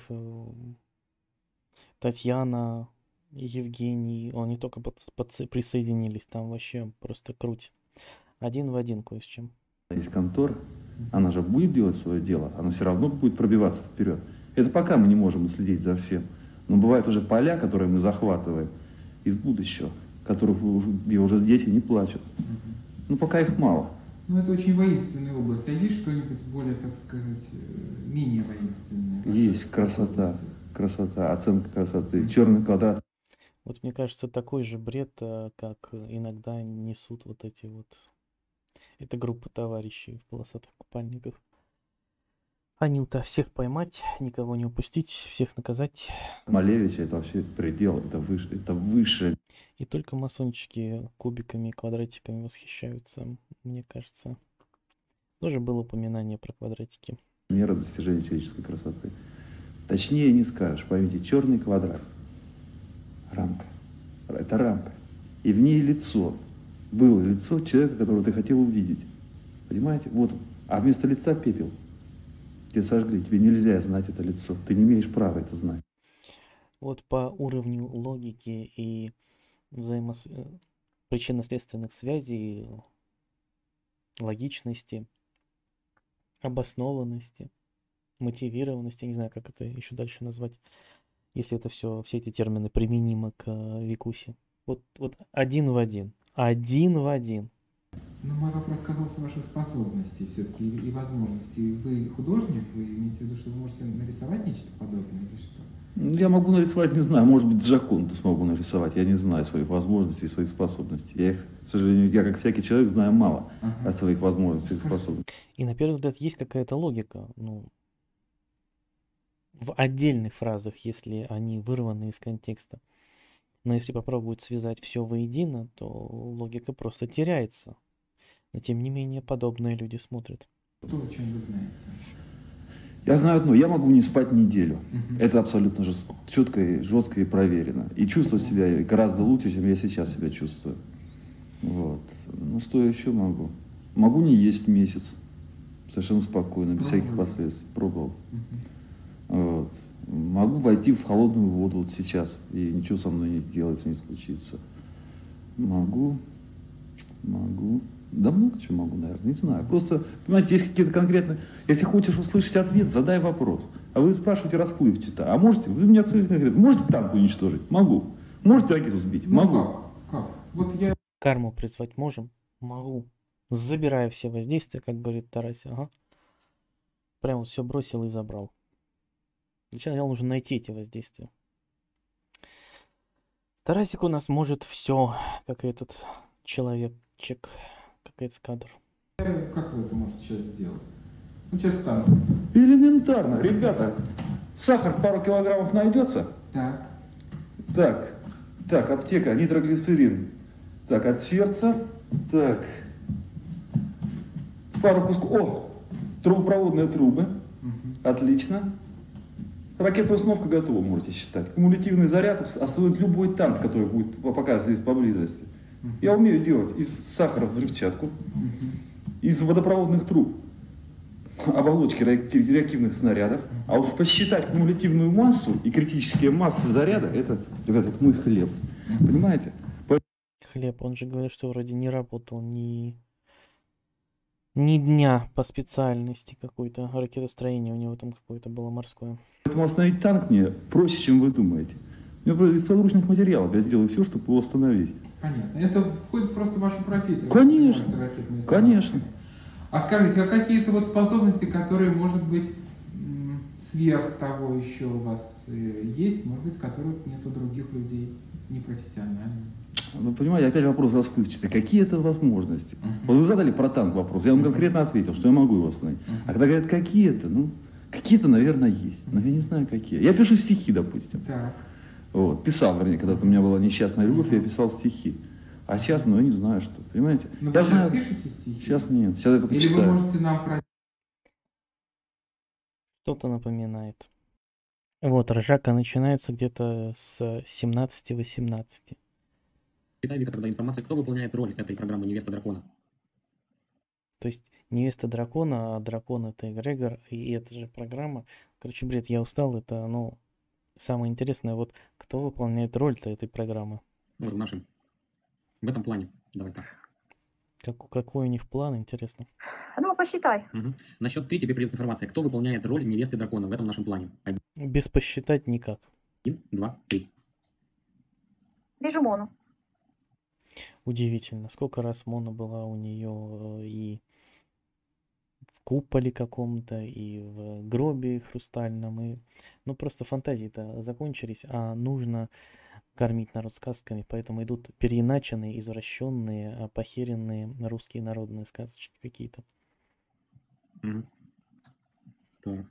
Татьяна, Евгений, они только присоединились. Там вообще просто круть. Один в один кое с чем. Есть контора, она же будет делать свое дело, она все равно будет пробиваться вперед. Это пока мы не можем следить за всем. Но бывают уже поля, которые мы захватываем из будущего, где уже дети не плачут. Ну, пока их мало. Ну, это очень воинственная область. А есть что-нибудь более, так сказать, менее воинственное? Есть красота, оценка красоты, черный квадрат. Вот мне кажется, такой же бред, как иногда несут вот эти вот... Это группа товарищей в полосатых купальниках. Анюта, всех поймать, никого не упустить, всех наказать. Малевича это вообще предел, это выше. И только масончики кубиками и квадратиками восхищаются, мне кажется. Тоже было упоминание про квадратики. Мера достижения человеческой красоты. Точнее не скажешь, поймите, черный квадрат. Рамка. Это рамка. И в ней лицо. было лицо человека, которого ты хотел увидеть. Понимаете? Вот. А вместо лица пепел. Тебя сожгли. Тебе нельзя знать это лицо. Ты не имеешь права это знать. Вот по уровню логики и причинно-следственных связей, логичности, обоснованности, мотивированности, я не знаю, как это еще дальше назвать, если это все эти термины применимы к Викусе. Вот один в один. Один в один. Ну, мой вопрос касался ваших способностей все-таки и возможностей. Вы художник, вы имеете в виду, что вы можете нарисовать нечто подобное или что? Я могу нарисовать, не знаю, может быть, Джоконду смогу нарисовать. Я не знаю своих возможностей и своих способностей. Я, к сожалению, как всякий человек, знаю мало о своих возможностях и способностях. И на первый взгляд есть какая-то логика, ну, в отдельных фразах, если они вырваны из контекста. Но если попробовать связать все воедино, то логика просто теряется. Но тем не менее, подобные люди смотрят. То, о чем вы знаете. Я знаю одно, я могу не спать неделю. Это абсолютно четко и жестко и проверено. И чувствовать себя гораздо лучше, чем я сейчас себя чувствую. Вот. Ну что я еще могу? Могу не есть месяц. Совершенно спокойно, без всяких последствий. Пробовал. Вот. Могу войти в холодную воду вот сейчас, и ничего со мной не сделается, не случится. Могу. Да много чего могу, наверное, не знаю. Просто, понимаете, есть какие-то конкретные... Если хочешь услышать ответ, задай вопрос. А вы спрашиваете расплывчато. А можете? Вы меня ответите конкретно. Можете танк уничтожить? Могу. Можете ракету сбить? Могу. Как? Вот я... Карму призвать можем? Могу. Забираю все воздействия, как говорит Тарас. Ага. Прям вот все бросил и забрал. Сначала нужно найти эти воздействия. Тарасик у нас может все, как этот человечек, как этот кадр. Как вы это можете сейчас сделать? Ну, сейчас там. Элементарно. Ребята, сахар пару килограммов найдется? Так. Так, аптека, нитроглицерин. Так, от сердца. Так. Пару кусков. О, трубопроводные трубы. Отлично. Ракетная установка готова, можете считать. Кумулятивный заряд остановит любой танк, который будет покажется здесь поблизости. Я умею делать из сахара взрывчатку, из водопроводных труб оболочки реактивных снарядов, а уж посчитать кумулятивную массу и критические массы заряда, это, ребята, это мой хлеб. Понимаете? Хлеб, он же говорит, что вроде не работал ни дня по специальности какой-то, ракетостроение у него там какое-то было морское. Поэтому остановить танк мне проще, чем вы думаете. У меня из подручных материалов я сделаю все, чтобы его остановить. Понятно. Это входит просто в вашу профессию. Конечно. А скажите, а какие-то вот способности, которые, может быть, сверх того еще у вас есть, может быть, которых нет у других людей непрофессиональных? Ну, понимаете, опять вопрос расплывчатый. Какие это возможности? Вот вы задали про танк вопрос, я вам конкретно ответил, что я могу его остановить. А когда говорят, какие-то, ну, какие-то, наверное, есть, но я не знаю, какие. Я пишу стихи, допустим. Вот, писал, вернее, когда-то у меня была несчастная любовь, я писал стихи. А сейчас, ну, я не знаю, что, понимаете? Но я вы знаю... пишете стихи? Сейчас нет, сейчас я только Или читаю. вы можете нам про... Что-то напоминает. Вот, ржака начинается где-то с 17-18. Читай, Вика, тогда информация, кто выполняет роль этой программы «Невеста дракона». То есть невеста дракона, а дракон это эгрегор, и это же программа. Короче, бред, я устал, это, ну, самое интересное, вот кто выполняет роль-то этой программы? Вот в этом плане, давай так. Какой у них план, интересно? Ну, посчитай. На счет 3 тебе придет информация, кто выполняет роль невесты дракона в этом нашем плане. Без посчитать никак. 1, 2, 3. Вижу Мону. Удивительно, сколько раз Мона была у нее и в куполе каком-то, и в гробе хрустальном, и... Ну, просто фантазии-то закончились, а нужно кормить народ сказками, поэтому идут переиначенные, извращенные, похеренные русские народные сказочки какие-то. Так.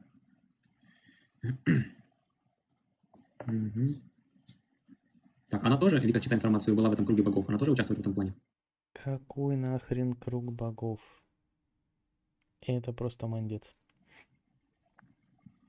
Так, она тоже, Вика, читает информацию, была в этом круге богов, она тоже участвует в этом плане? Какой нахрен круг богов? Это просто мандец.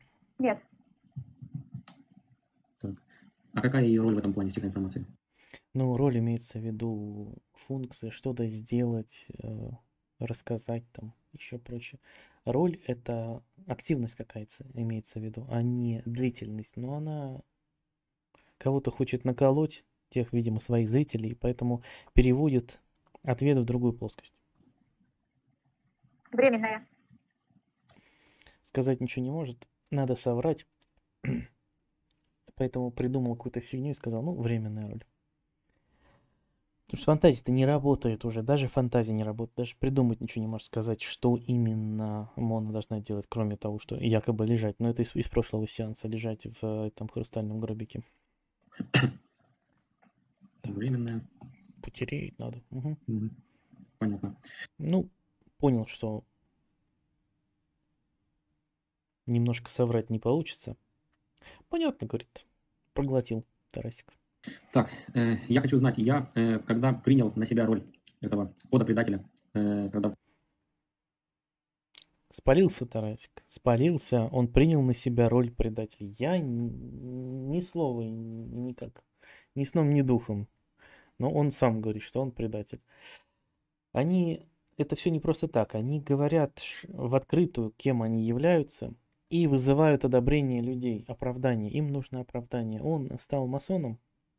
Нет. Так. А какая ее роль в этом плане, читай информацию? Ну, роль имеется в виду функция, что-то сделать, рассказать там, еще прочее. Роль — это активность какая-то имеется в виду, а не длительность. Но она кого-то хочет наколоть, тех, видимо, своих зрителей, поэтому переводит ответ в другую плоскость. Временная. Сказать ничего не может, надо соврать. Поэтому придумал какую-то фигню и сказал, ну, временная роль. Потому что фантазия-то не работает уже, даже фантазия не работает, даже придумать ничего не может сказать, что именно Мона должна делать, кроме того, что якобы лежать. Но это из прошлого сеанса, лежать в этом хрустальном гробике. Временная. Потереть надо. Угу. Понятно. Ну, понял, что немножко соврать не получится. Понятно, говорит, проглотил Тарасик. Так, я хочу знать, я когда принял на себя роль этого кода-предателя, когда... Спалился Тарасик, спалился, он принял на себя роль предателя. Я ни слова, никак, ни сном, ни духом. Но он сам говорит, что он предатель. Это все не просто так, они говорят в открытую, кем они являются, и вызывают одобрение людей, оправдание. Им нужно оправдание. Он стал масоном,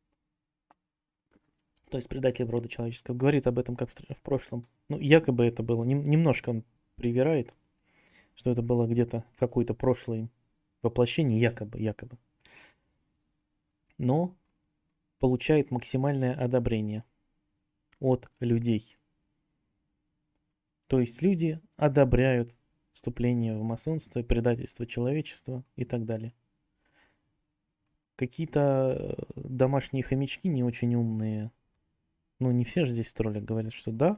то есть предатель рода человеческого, говорит об этом как в прошлом. Ну, якобы это было, немножко он привирает, что это было где-то в какое-то прошлое воплощение, якобы. Но получает максимальное одобрение от людей. То есть люди одобряют вступление в масонство, предательство человечества и так далее. Какие-то домашние хомячки не очень умные, ну не все же здесь тролли, говорят, что да,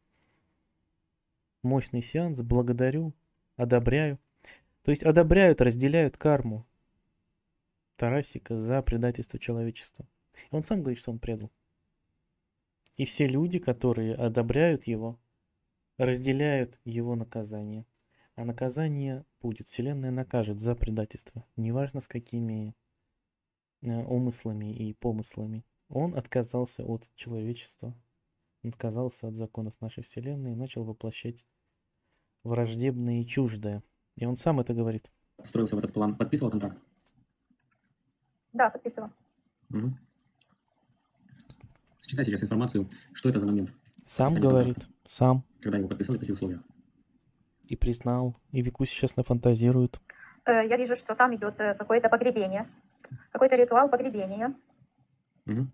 мощный сеанс, благодарю, одобряю. То есть одобряют, разделяют карму Тарасика за предательство человечества. И он сам говорит, что он предал. И все люди, которые одобряют его, разделяют его наказание. А наказание будет. Вселенная накажет за предательство. Неважно с какими умыслами и помыслами. Он отказался от человечества. Он отказался от законов нашей Вселенной и начал воплощать враждебное и чуждое. И он сам это говорит. Встроился в этот план. Подписывал контракт? Да, подписывала. Угу. Считай сейчас информацию, что это за момент. Сам говорит, сам. Когда его подписал и в каких условиях? И признал, и Викусь сейчас нафантазирует. Я вижу, что там идет какое-то погребение, какой-то ритуал погребения. Угу.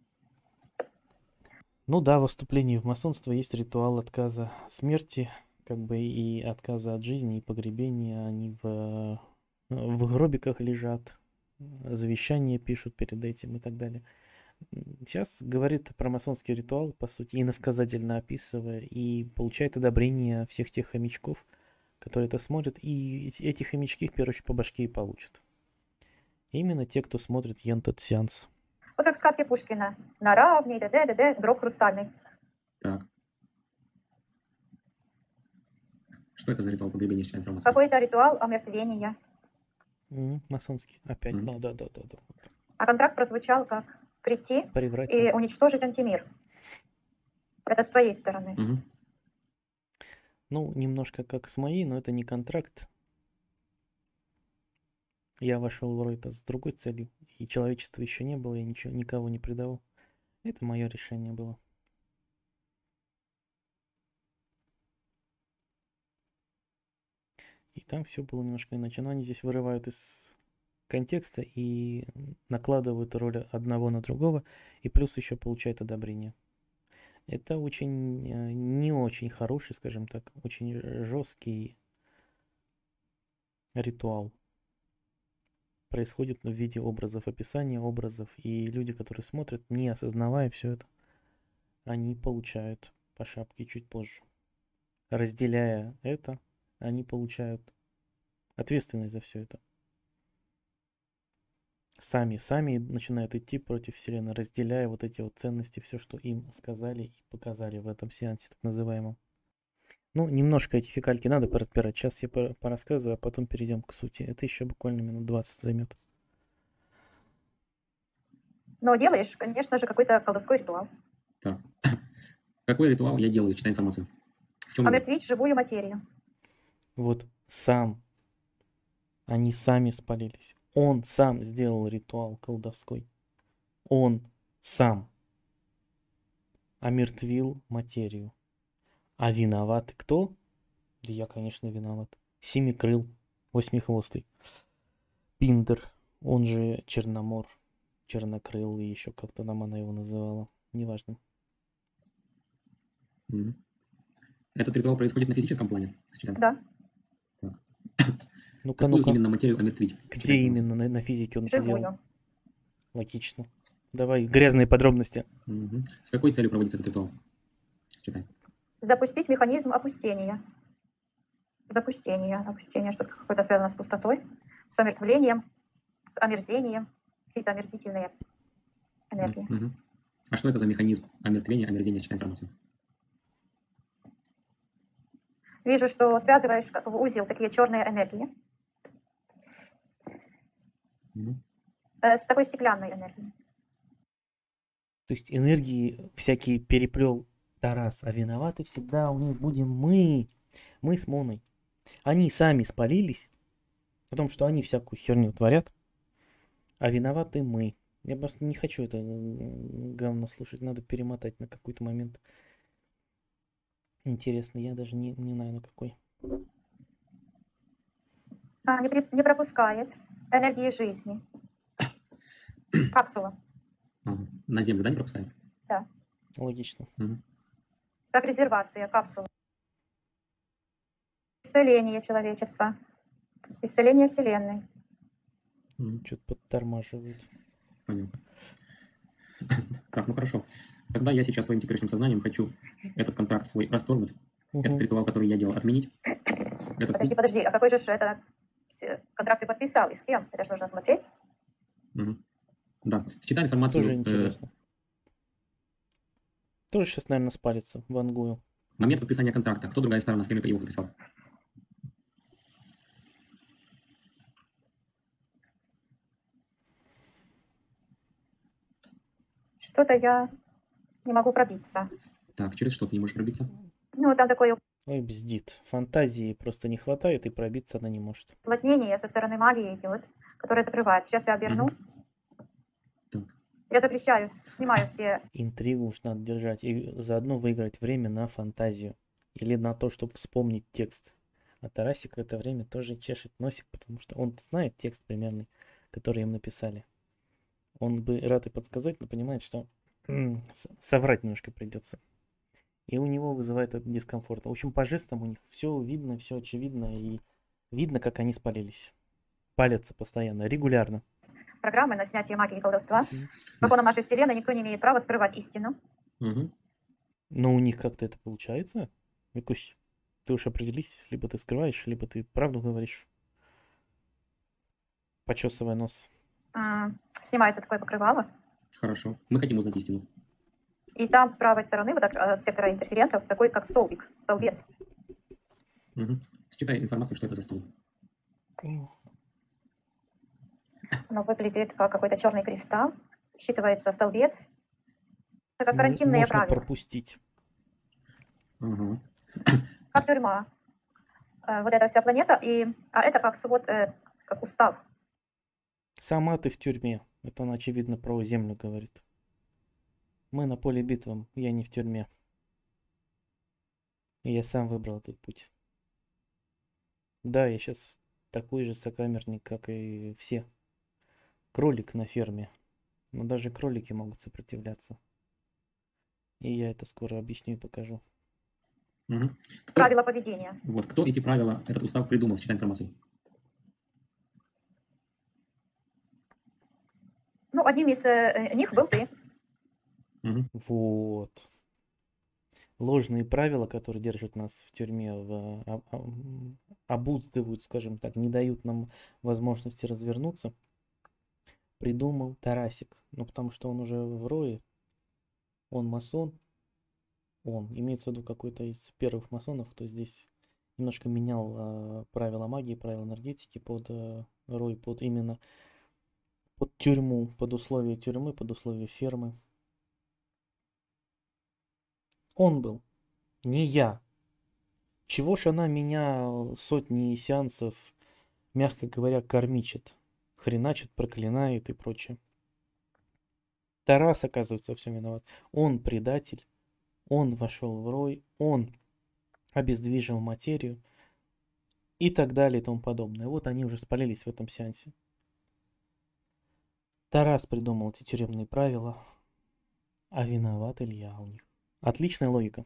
Ну да, в вступлении в масонство есть ритуал отказа смерти, как бы и отказа от жизни, и погребения. Они в гробиках лежат, завещания пишут перед этим и так далее. Сейчас говорит про масонский ритуал, по сути, иносказательно описывая, и получает одобрение всех тех хомячков, которые это смотрят, и эти хомячки в первую очередь по башке и получат. Именно те, кто смотрит этот сеанс. Вот как в сказке Пушкина. На равне, гроб хрустальный. Так. Что это за ритуал погребения, читая информацию? Какой-то ритуал омертвения. Масонский. Опять. Да. А контракт прозвучал как прийти и уничтожить антимир. Это с твоей стороны. Угу. Ну, немножко как с моей, но это не контракт. Я вошел в это с другой целью. И человечества еще не было, я никого не предавал. Это мое решение было. И там все было немножко иначе. Но они здесь вырывают из контекста и накладывают роль одного на другого. И плюс еще получают одобрение. Это очень не очень хороший, скажем так, очень жесткий ритуал. Происходит в виде образов, описания образов. И люди, которые смотрят, не осознавая все это, они получают по шапке чуть позже. Разделяя это, они получают ответственность за все это. Сами начинают идти против Вселенной, разделяя вот эти вот ценности, все, что им сказали и показали в этом сеансе, так называемом. Ну, немножко эти фекальки надо поразбирать. Сейчас я порассказываю, а потом перейдем к сути. Это еще буквально минут 20 займет. но делаешь, конечно же, какой-то колдовской ритуал. Так. Какой ритуал я делаю, читая информацию? В чем его? Омертвить живую материю. Вот сам. Они сами спалились. Он сам сделал ритуал колдовской. Он сам омертвил материю. А виноваты кто? Да я, конечно, виноват. Семикрыл, восьмихвостый. Пиндер, он же Черномор, Чернокрыл, и еще как-то нам она его называла. Неважно. Этот ритуал происходит на физическом плане? Да. Так. Ну-ка, Какую именно материю омертвить? Где именно на физике он это Живую. делал? Логично. Давай, грязные подробности. С какой целью проводится этот ритуал? Читай. Запустить механизм опустения. Опустение, что-то какое-то связано с пустотой, с омертвлением, с омерзением, какие-то омерзительные энергии. А что это за механизм омертвения, омерзения, читай информацию? Вижу, что связываешь как в узел такие черные энергии с такой стеклянной энергией. То есть энергии всякие переплел Тарас, а виноваты всегда у них будем мы. Мы с Моной. Они сами спалились, потому что они всякую херню творят, а виноваты мы. Я просто не хочу это говно слушать, надо перемотать на какой-то момент. Интересно, я даже не знаю на какой. Не пропускает энергии жизни. Капсула. На Землю, да, не пропускает? Да. Логично. Как резервация, капсула. Исцеление человечества. Исцеление Вселенной. Что-то подтормаживает. Понятно. Так, ну хорошо. Тогда я сейчас своим теперешним сознанием хочу этот контракт свой расторгнуть. Этот ритуал, который я делал, отменить. Подожди, а какой же это контракт ты подписал и с кем? Это же нужно смотреть. Да, считай информацию. Тоже интересно. Тоже сейчас, наверное, спалится, вангую. Момент подписания контракта. Кто другая сторона, с кем я его подписал? Что-то я не могу пробиться. Так, через что ты не можешь пробиться? Ну, там такое Ой, бздит. Фантазии просто не хватает, и пробиться она не может. уплотнение со стороны магии идет, которое закрывает. Сейчас я оберну. Я запрещаю, снимаю все. Интригу уж надо держать и заодно выиграть время на фантазию. Или на то, чтобы вспомнить текст. А Тарасик в это время тоже чешет носик, потому что он знает текст примерный, который им написали. Он бы рад и подсказать, но понимает, что соврать немножко придется. И у него вызывает этот дискомфорт. В общем, по жестам у них все видно, все очевидно. И видно, как они спалились. Палятся постоянно, регулярно. Программы на снятие магии и колдовства. По законам нашей Вселенной никто не имеет права скрывать истину. Но у них как-то это получается. Викусь, ты уж определись, либо ты скрываешь, либо ты правду говоришь. Почесывая нос. Снимается такое покрывало. Хорошо. Мы хотим узнать истину. И там с правой стороны, вот так, от сектора интерферентов, такой как столбик, столбец. Считай информацию, что это за стол. Оно выглядит как какой-то черный кристалл. Считывается столбец. Это как карантинные можно правила. Пропустить. Как тюрьма. Вот эта вся планета, а это как свод, как устав. Сама ты в тюрьме. Это она, очевидно, про Землю говорит. Мы на поле битвы, я не в тюрьме. И я сам выбрал этот путь. Да, я сейчас такой же сокамерник, как и все. Кролик на ферме. Но даже кролики могут сопротивляться. И я это скоро объясню и покажу. Правила поведения. Вот, кто эти правила, этот устав придумал, считай информацию? Ну, одним из них был ты. Вот. Ложные правила, которые держат нас в тюрьме, обуздывают, скажем так, не дают нам возможности развернуться, придумал Тарасик. Ну, потому что он уже в рое, он масон, он, имеется в виду какой-то из первых масонов, кто здесь немножко менял правила магии, правила энергетики под рой, под под тюрьму, под условия тюрьмы, под условия фермы. Он был, не я. Чего ж она меня сотни сеансов, мягко говоря, кормичит, хреначит, проклинает и прочее. Тарас, оказывается, во всем виноват. Он предатель, он вошел в рой, он обездвижил материю и так далее и тому подобное. Вот они уже спалились в этом сеансе. Тарас придумал эти тюремные правила, а виноват Илья у них. Отличная логика.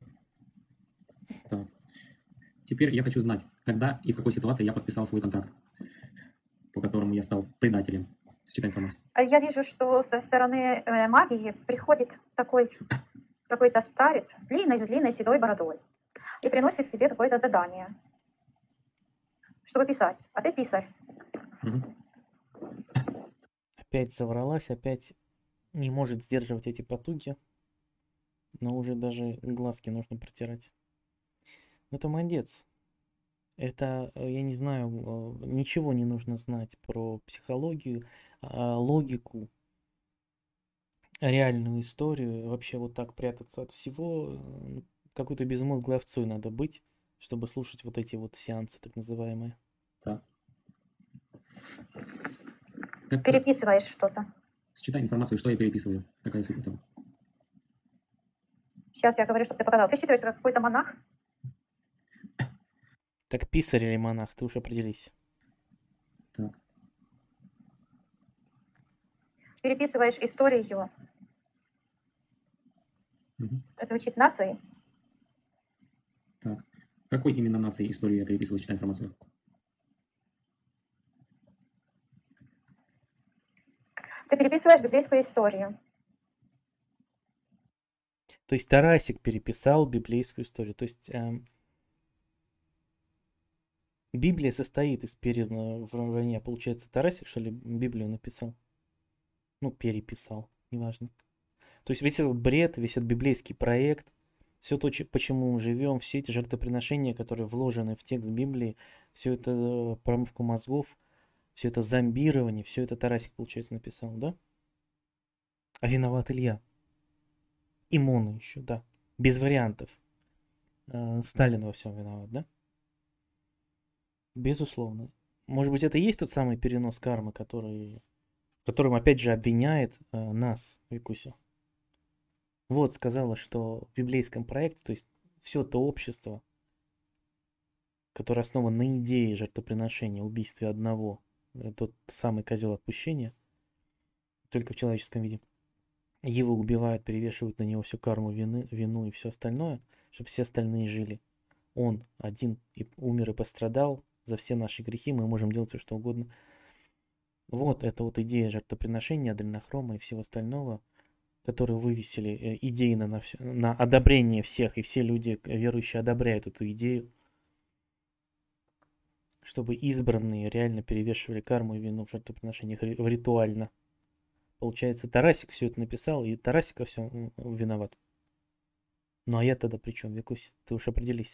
Так. Теперь я хочу знать, когда и в какой ситуации я подписал свой контракт, по которому я стал предателем. Считай информацию. Я вижу, что со стороны магии приходит какой-то старец с длинной седой бородой и приносит тебе какое-то задание, чтобы писать. А ты писарь. Опять завралась, опять не может сдерживать эти потуги, но уже даже глазки нужно протирать. Это молодец. Это, я не знаю, ничего не нужно знать про психологию, логику, реальную историю. Вообще вот так прятаться от всего, какой-то безмозглой овцой надо быть, чтобы слушать вот эти вот сеансы, так называемые. Да. Переписываешь что-то. Считай информацию, что я переписываю. Какая суть этого? Сейчас я говорю, чтобы ты показал. Ты считаешься как какой-то монах? Так писарь или монах, ты уж определись. Так. Переписываешь историю. Звучит нации. Так. Какой именно нации историю я переписываю, считай информацию? Ты переписываешь библейскую историю. То есть Тарасик переписал библейскую историю. То есть Библия состоит из переданного вранья. Получается, Тарасик, что ли, Библию написал? Ну, переписал, неважно. То есть весь этот бред, весь этот библейский проект, все то, почему мы живем, все эти жертвоприношения, которые вложены в текст Библии, все это промывку мозгов, все это зомбирование, все это Тарасик, получается, написал, да? А виноват Илья. И Мона еще, да. Без вариантов. Сталин во всем виноват, да? Безусловно. Может быть, это и есть тот самый перенос кармы, которым опять же обвиняет нас, Викуся. Вот, сказала, что в библейском проекте, то есть все то общество, которое основано на идее жертвоприношения, убийстве одного, тот самый козел отпущения, только в человеческом виде, его убивают, перевешивают на него всю карму, вину и все остальное, чтобы все остальные жили. Он один и умер и пострадал за все наши грехи, мы можем делать все, что угодно. Вот эта вот идея жертвоприношения, адренохрома и всего остального, которые вывесили идейно на одобрение всех, и все люди, верующие, одобряют эту идею, чтобы избранные реально перевешивали карму и вину в жертвоприношениях ритуально. Получается, Тарасик все это написал, и Тарасик во всем виноват. Ну а я тогда при чем, Викусь? Ты уж определись.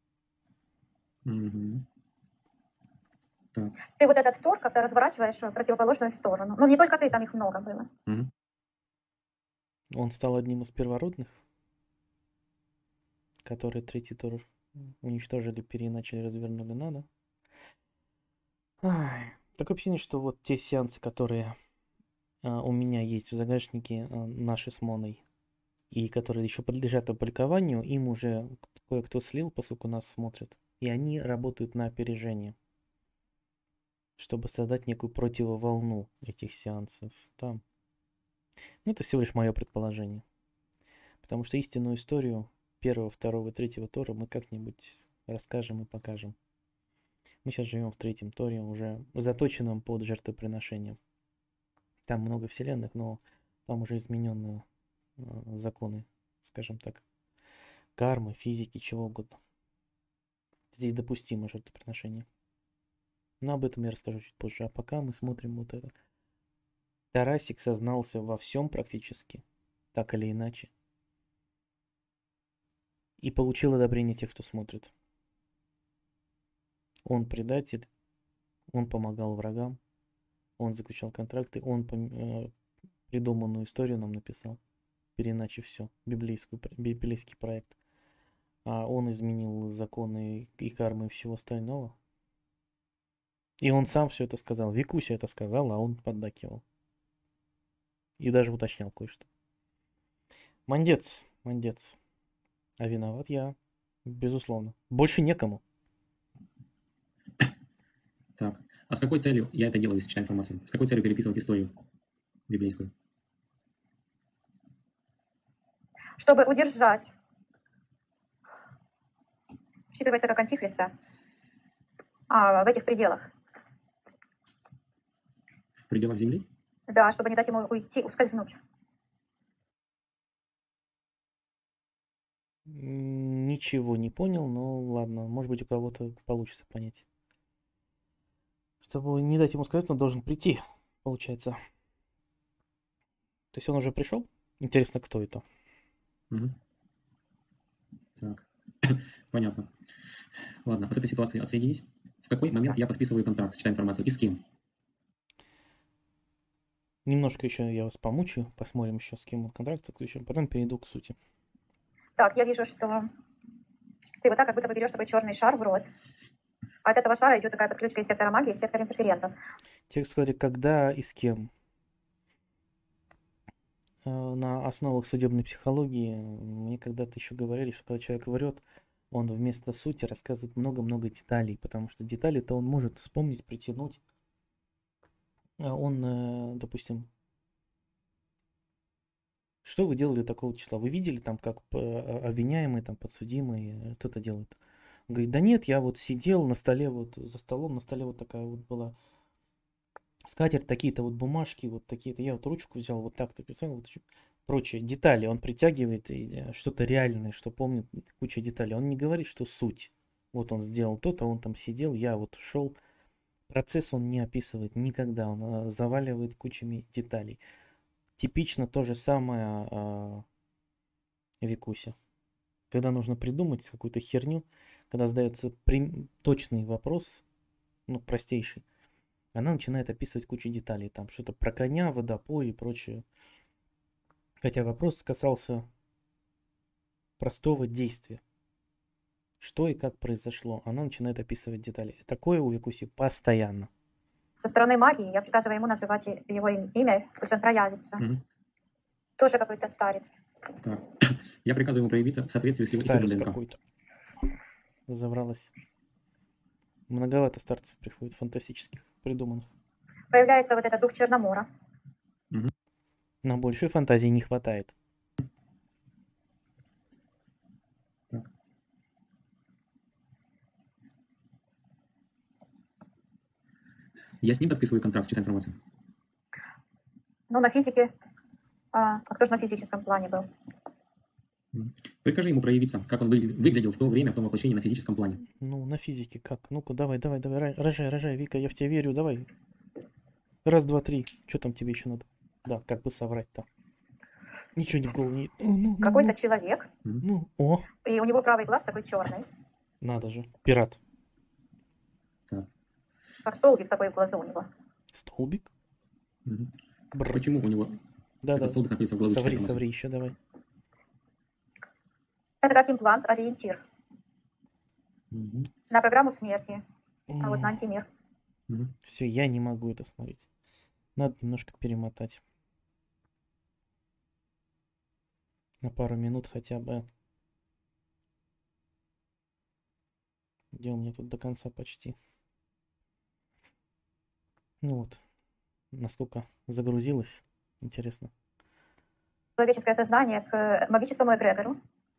Так. Ты вот этот тор как-то разворачиваешь в противоположную сторону. Ну, не только ты, там их много было. Он стал одним из первородных, которые третий тор уничтожили, переиначили, развернули надо. Такое ощущение, что вот те сеансы, которые у меня есть в загашнике, наши с Моной, и которые еще подлежат опубликованию, им уже кое-кто слил, поскольку нас смотрят. И они работают на опережение, чтобы создать некую противоволну этих сеансов. Да. Ну, это всего лишь мое предположение. Потому что истинную историю первого, второго и третьего Тора мы как-нибудь расскажем и покажем. Мы сейчас живем в третьем Торе, уже заточенном под жертвоприношение. Там много вселенных, но там уже измененные законы, скажем так, кармы, физики, чего угодно. Здесь допустимо жертвоприношение. Но об этом я расскажу чуть позже. А пока мы смотрим вот это. Тарасик сознался во всем практически, так или иначе. И получил одобрение тех, кто смотрит. Он предатель, он помогал врагам, Он заключал контракты, он придуманную историю нам написал, переиначив все, библейский проект. А он изменил законы и кармы и всего остального. И он сам все это сказал. Викуся это сказал, а он поддакивал. И даже уточнял кое-что. Мандец. А виноват я, безусловно. Больше некому. Так. А с какой целью я это делаю, если читаю информацию? С какой целью переписывать историю библейскую? Чтобы удержать, считывается как антихриста, в этих пределах. В пределах земли? Да, чтобы не дать ему уйти, ускользнуть. Ничего не понял, но ладно, может быть у кого-то получится понять. Чтобы не дать ему сказать, он должен прийти, получается. То есть он уже пришел? Интересно, кто это? Угу. Так, понятно. Ладно, от этой ситуации отсоединись. В какой момент я подписываю контракт, читаю информацию, и с кем? Немножко еще я вас помучаю, посмотрим еще, с кем он контракт заключен, потом перейду к сути. Так, я вижу, что ты вот так, как будто бы берешь такой черный шар в рот. А от этого шара идет такая подключка из сектора магии в сектор интерферентов. Текст говорит, когда и с кем. На основах судебной психологии мне когда-то еще говорили, что когда человек врет, он вместо сути рассказывает много-много деталей, потому что детали-то он может вспомнить, притянуть. Он, допустим, что вы делали такого числа? Вы видели там, как обвиняемый, там, подсудимый что-то делает? Он говорит, да нет, я вот сидел на столе, вот за столом, на столе вот такая вот была скатерть, такие-то вот бумажки, вот такие-то, я вот ручку взял, вот так-то писал, вот прочие детали. Он притягивает что-то реальное, что помнит, куча деталей. Он не говорит, что суть. Вот он сделал то-то, он там сидел, я вот шел. Процесс он не описывает никогда, он заваливает кучами деталей. Типично то же самое Викуся. Когда нужно придумать какую-то херню, когда задается точный вопрос, ну, простейший, она начинает описывать кучу деталей. Там что-то про коня, водопой и прочее. Хотя вопрос касался простого действия. Что и как произошло. Она начинает описывать детали. Такое у Викуси постоянно. Со стороны магии я приказываю ему называть его имя, пусть он проявится. Тоже какой-то старец. Так. Я приказываю ему проявиться в соответствии с его эфирным ДНК. Какой-то. Завралась. Многовато старцев приходит, фантастических, придуманных. Появляется вот этот дух Черномора. Но большой фантазии не хватает. Так. Я с ним подписываю контракт, читаю информацию. Ну, на физике. А кто же на физическом плане был? Прикажи ему проявиться, как он выглядел в то время, в том воплощении на физическом плане. Ну, на физике как? Ну-ка, давай, рожай, Вика, я в тебя верю, давай. Раз, два, три. Что там тебе еще надо? Да, как бы соврать-то. Ничего не в голову не... Какой-то человек. Ну, И у него правый глаз такой черный. Надо же, пират. Так. Как столбик такой в глазу у него. Столбик? Почему у него этот столбик находится в глазу? Соври еще, давай. Это как имплант, ориентир. На программу смерти. А вот на антимир. Все, я не могу это смотреть. Надо немножко перемотать. На пару минут хотя бы. Где у меня тут до конца почти? Ну вот. Насколько загрузилось. Интересно. Человеческое сознание к магическому эгрегору.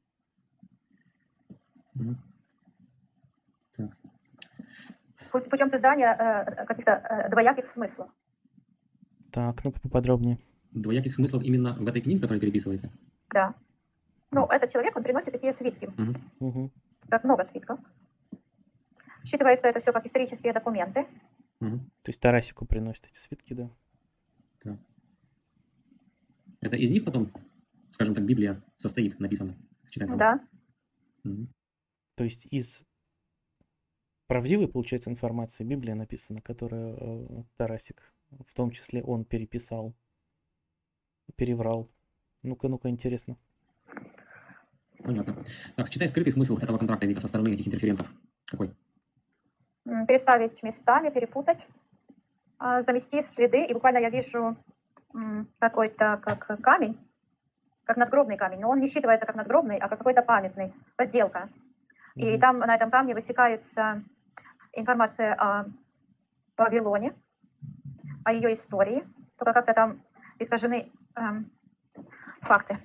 Так. Путем создания каких-то двояких смыслов. Так, ну-ка поподробнее. Двояких смыслов именно в этой книге, которая переписывается? Да. Ну, этот человек, он приносит такие свитки. Так много свитков. Считывается это все как исторические документы. То есть Тарасику приносят эти свитки, да? Так. Это из них потом, скажем так, Библия состоит, написано? Да. То есть из правдивой, получается, информации Библия написана, которую Тарасик в том числе он переписал, переврал. Ну-ка, интересно. Понятно. Так, считай скрытый смысл этого контракта, Вика, со стороны этих интерферентов. Какой? Переставить местами, перепутать, замести следы. И буквально я вижу какой-то как камень, как надгробный камень, но он не считывается как надгробный, а как какой-то памятный, подделка. И там на этом камне высекается информация о Вавилоне, о ее истории, только как-то там искажены факты.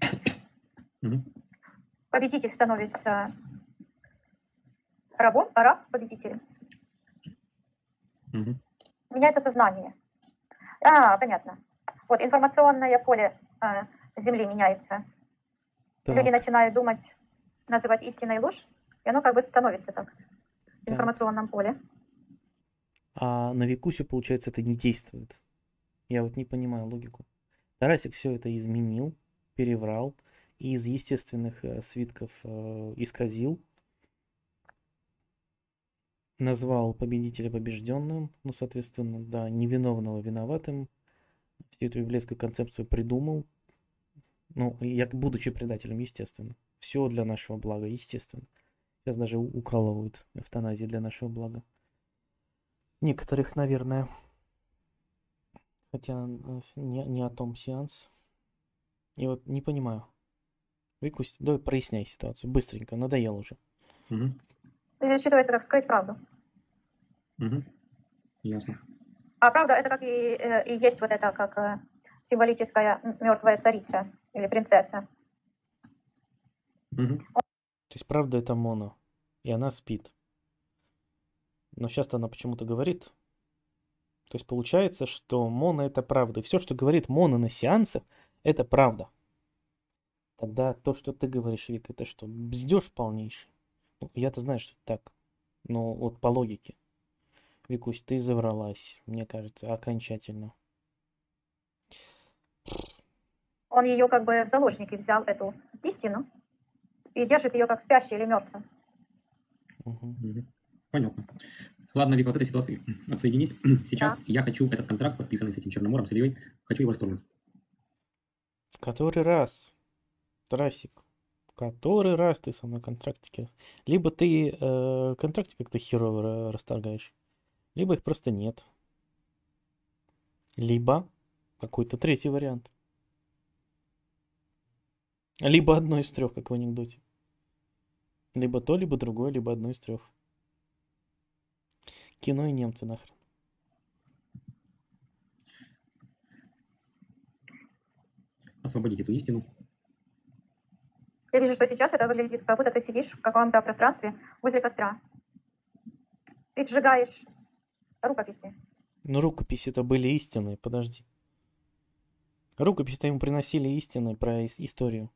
Победитель становится рабом, а раб победителем. Меняется сознание. Понятно. Вот информационное поле Земли меняется. Так. Люди начинают думать, называть истиной ложь, и оно как бы становится так в информационном поле. А на Викусю, получается, это не действует. Я вот не понимаю логику. Тарасик все это изменил, переврал, и из естественных свитков исказил. Назвал победителя побежденным, ну, соответственно, да, невиновного виноватым. Всю эту библейскую концепцию придумал. Ну, я, будучи предателем, естественно. Все для нашего блага, естественно. Сейчас даже укалывают эвтаназии для нашего блага. Некоторых, наверное. Хотя не о том сеанс. И вот не понимаю. Викусь, давай проясняй ситуацию. Быстренько, надоело уже. Считывается как скрыть правду. Ясно. А правда, это как и есть вот это, как символическая мертвая царица или принцесса. То есть правда это Моно, и она спит. Но сейчас она почему-то говорит. То есть получается, что Моно это правда. И все, что говорит Моно на сеансах, это правда. Тогда то, что ты говоришь, Вика, это что, бздёж полнейший? Ну, я-то знаю, что это так. Но вот по логике. Викусь, ты завралась, мне кажется, окончательно. Он ее как бы в заложники взял, эту истину, и держит ее как спящую или мертвую. Понятно. Ладно, Вика, от этой ситуации отсоединись. Сейчас я хочу этот контракт, подписанный с этим Черномором, с Ильей, хочу его расторгнуть. В который раз, Тарасик, в который раз ты со мной контрактики? Либо ты контракты как-то херово расторгаешь, либо их просто нет. Либо какой-то третий вариант. Либо одно из трех, как в анекдоте. Либо то, либо другое, либо одно из трех. Кино и немцы нахрен. Освободить эту истину. Я вижу, что сейчас это выглядит, как будто ты сидишь в каком-то пространстве возле костра. Ты сжигаешь рукописи. Ну, рукописи-то были истинные, подожди. Рукописи-то ему приносили истины про историю.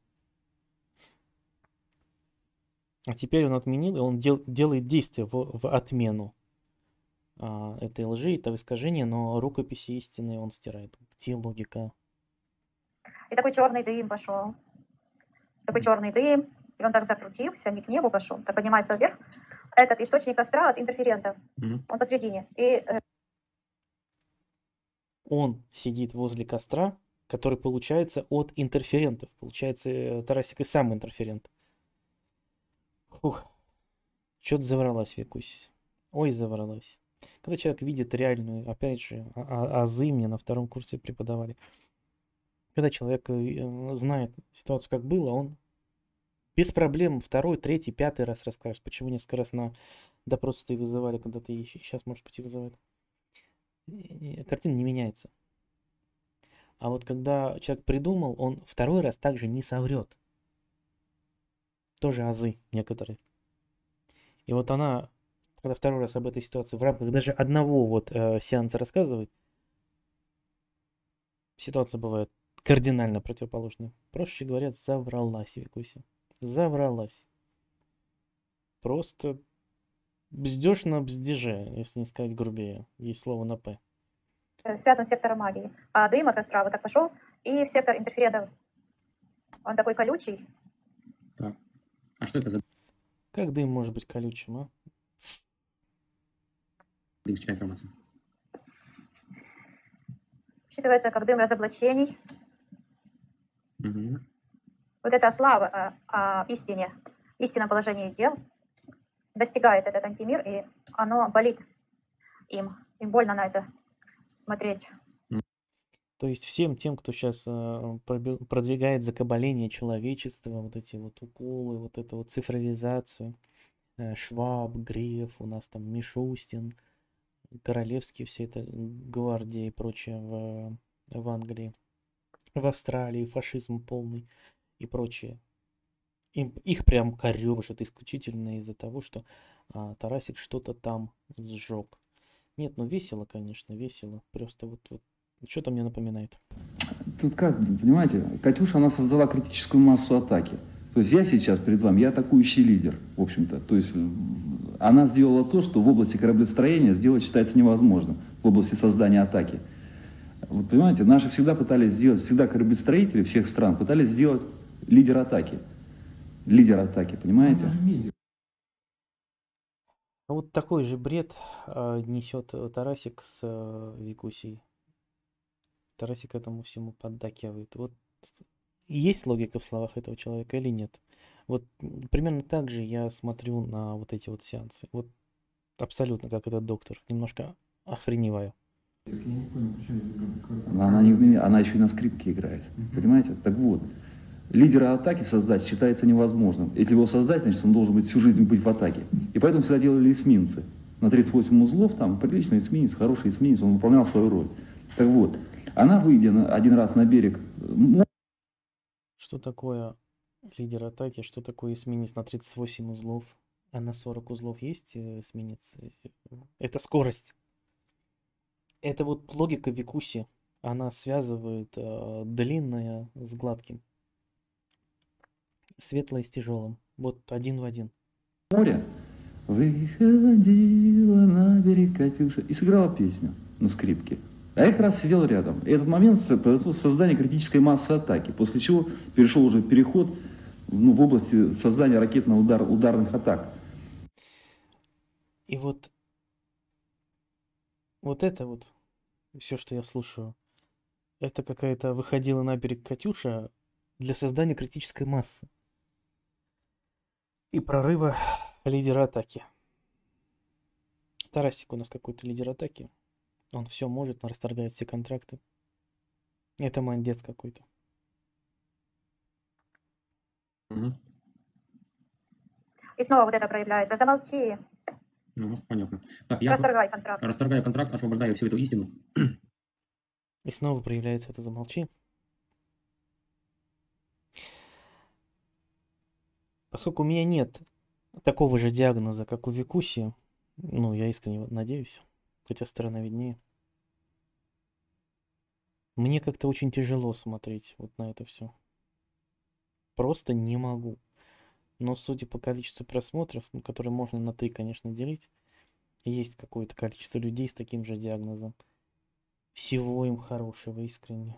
А теперь он отменил, и он делает действие в отмену этой лжи, этого искажения, но рукописи истинные он стирает. Где логика? И такой черный дым пошел. Такой черный дым. И он так закрутился, не к небу пошел, так поднимается вверх. Этот источник костра от интерферентов. Он посередине. И он сидит возле костра, который получается от интерферентов. Получается, Тарасик и сам интерферент. Фух. Чё-то завралась, Викусь. Ой, завралась. Когда человек видит реальную, опять же, азы мне на втором курсе преподавали. Когда человек знает ситуацию, как было, он без проблем второй, третий, пятый раз расскажет. Почему несколько раз на допрос-то и вызывали, когда ты сейчас, может быть, и вызывают. Картина не меняется. А вот когда человек придумал, он второй раз также не соврет. Тоже азы некоторые. И вот она, когда второй раз об этой ситуации в рамках даже одного вот сеанса рассказывает, ситуация бывает кардинально противоположная. Проще говоря, завралась Викуся. Завралась. Просто бздёж на бздеже, если не сказать грубее. Есть слово на «п». связан с сектором магии. А дым от костра вот так пошел, и в сектор интерферентов. Он такой колючий. Так. А что это за Как дым может быть колючим, а? дым, читай информацию? считывается как дым разоблачений. Мгм. Вот эта слава о истине, истинном положении дел достигает этот антимир, и оно болит им. Им больно на это смотреть. То есть всем тем, кто сейчас продвигает закабаление человечества, вот эти вот уколы, вот эту вот цифровизацию, Шваб, Греф, у нас там Мишустин, Королевский, все это гвардии и прочее в Англии, в Австралии, фашизм полный и прочее. Их прям корёжит исключительно из-за того, что Тарасик что-то там сжег. Нет, ну весело, конечно, весело. Просто вот что-то мне напоминает. Тут как, понимаете, Катюша, она создала критическую массу атаки. То есть я сейчас перед вами, я атакующий лидер, в общем-то. То есть она сделала то, что в области кораблестроения сделать считается невозможным, в области создания атаки. Вот понимаете, наши всегда пытались сделать, всегда кораблестроители всех стран пытались сделать лидер атаки. Лидер атаки, понимаете? Вот такой же бред несет Тарасик с Викусей. Тарасик этому всему поддакивает. Вот есть логика в словах этого человека или нет? Вот примерно так же я смотрю на вот эти вот сеансы. Вот абсолютно как этот доктор. Немножко охреневаю. Я не понял, почему Она еще и на скрипке играет. Понимаете? Так вот, лидера атаки создать считается невозможным. Если его создать, значит, он должен быть всю жизнь быть в атаке. И поэтому всегда делали эсминцы. На 38 узлов, там приличный эсминец, хороший эсминец, он выполнял свою роль. Так вот, она, выйдя один раз на берег... Что такое лидер атаки? Что такое эсминец на 38 узлов? А на 40 узлов есть эсминец? Это скорость. Это вот логика Викуси. Она связывает длинное с гладким. Светлое с тяжелым. Вот один в один. Море выходила на берег Катюша и сыграла песню на скрипке. А я как раз сидел рядом. И этот момент произошло создание критической массы атаки, после чего перешел уже переход в области создания ракетно-ударных атак. И вот это вот, все, что я слушаю, это какая-то выходила на берег Катюша для создания критической массы и прорыва лидера атаки. Тарасик у нас какой-то лидер атаки. Он все может, он расторгает все контракты. Это мандец какой-то. И снова вот это проявляется. Замолчи. Ну, понятно. Так, я Расторгай контракт. расторгаю контракт, освобождаю всю эту истину. И снова проявляется это замолчи. Поскольку у меня нет такого же диагноза, как у Викуси, ну, я искренне надеюсь, хотя сторона виднее, мне как-то очень тяжело смотреть вот на это все. Просто не могу. Но судя по количеству просмотров, ну, которые можно на 3, конечно, делить, есть какое-то количество людей с таким же диагнозом. Всего им хорошего, искренне.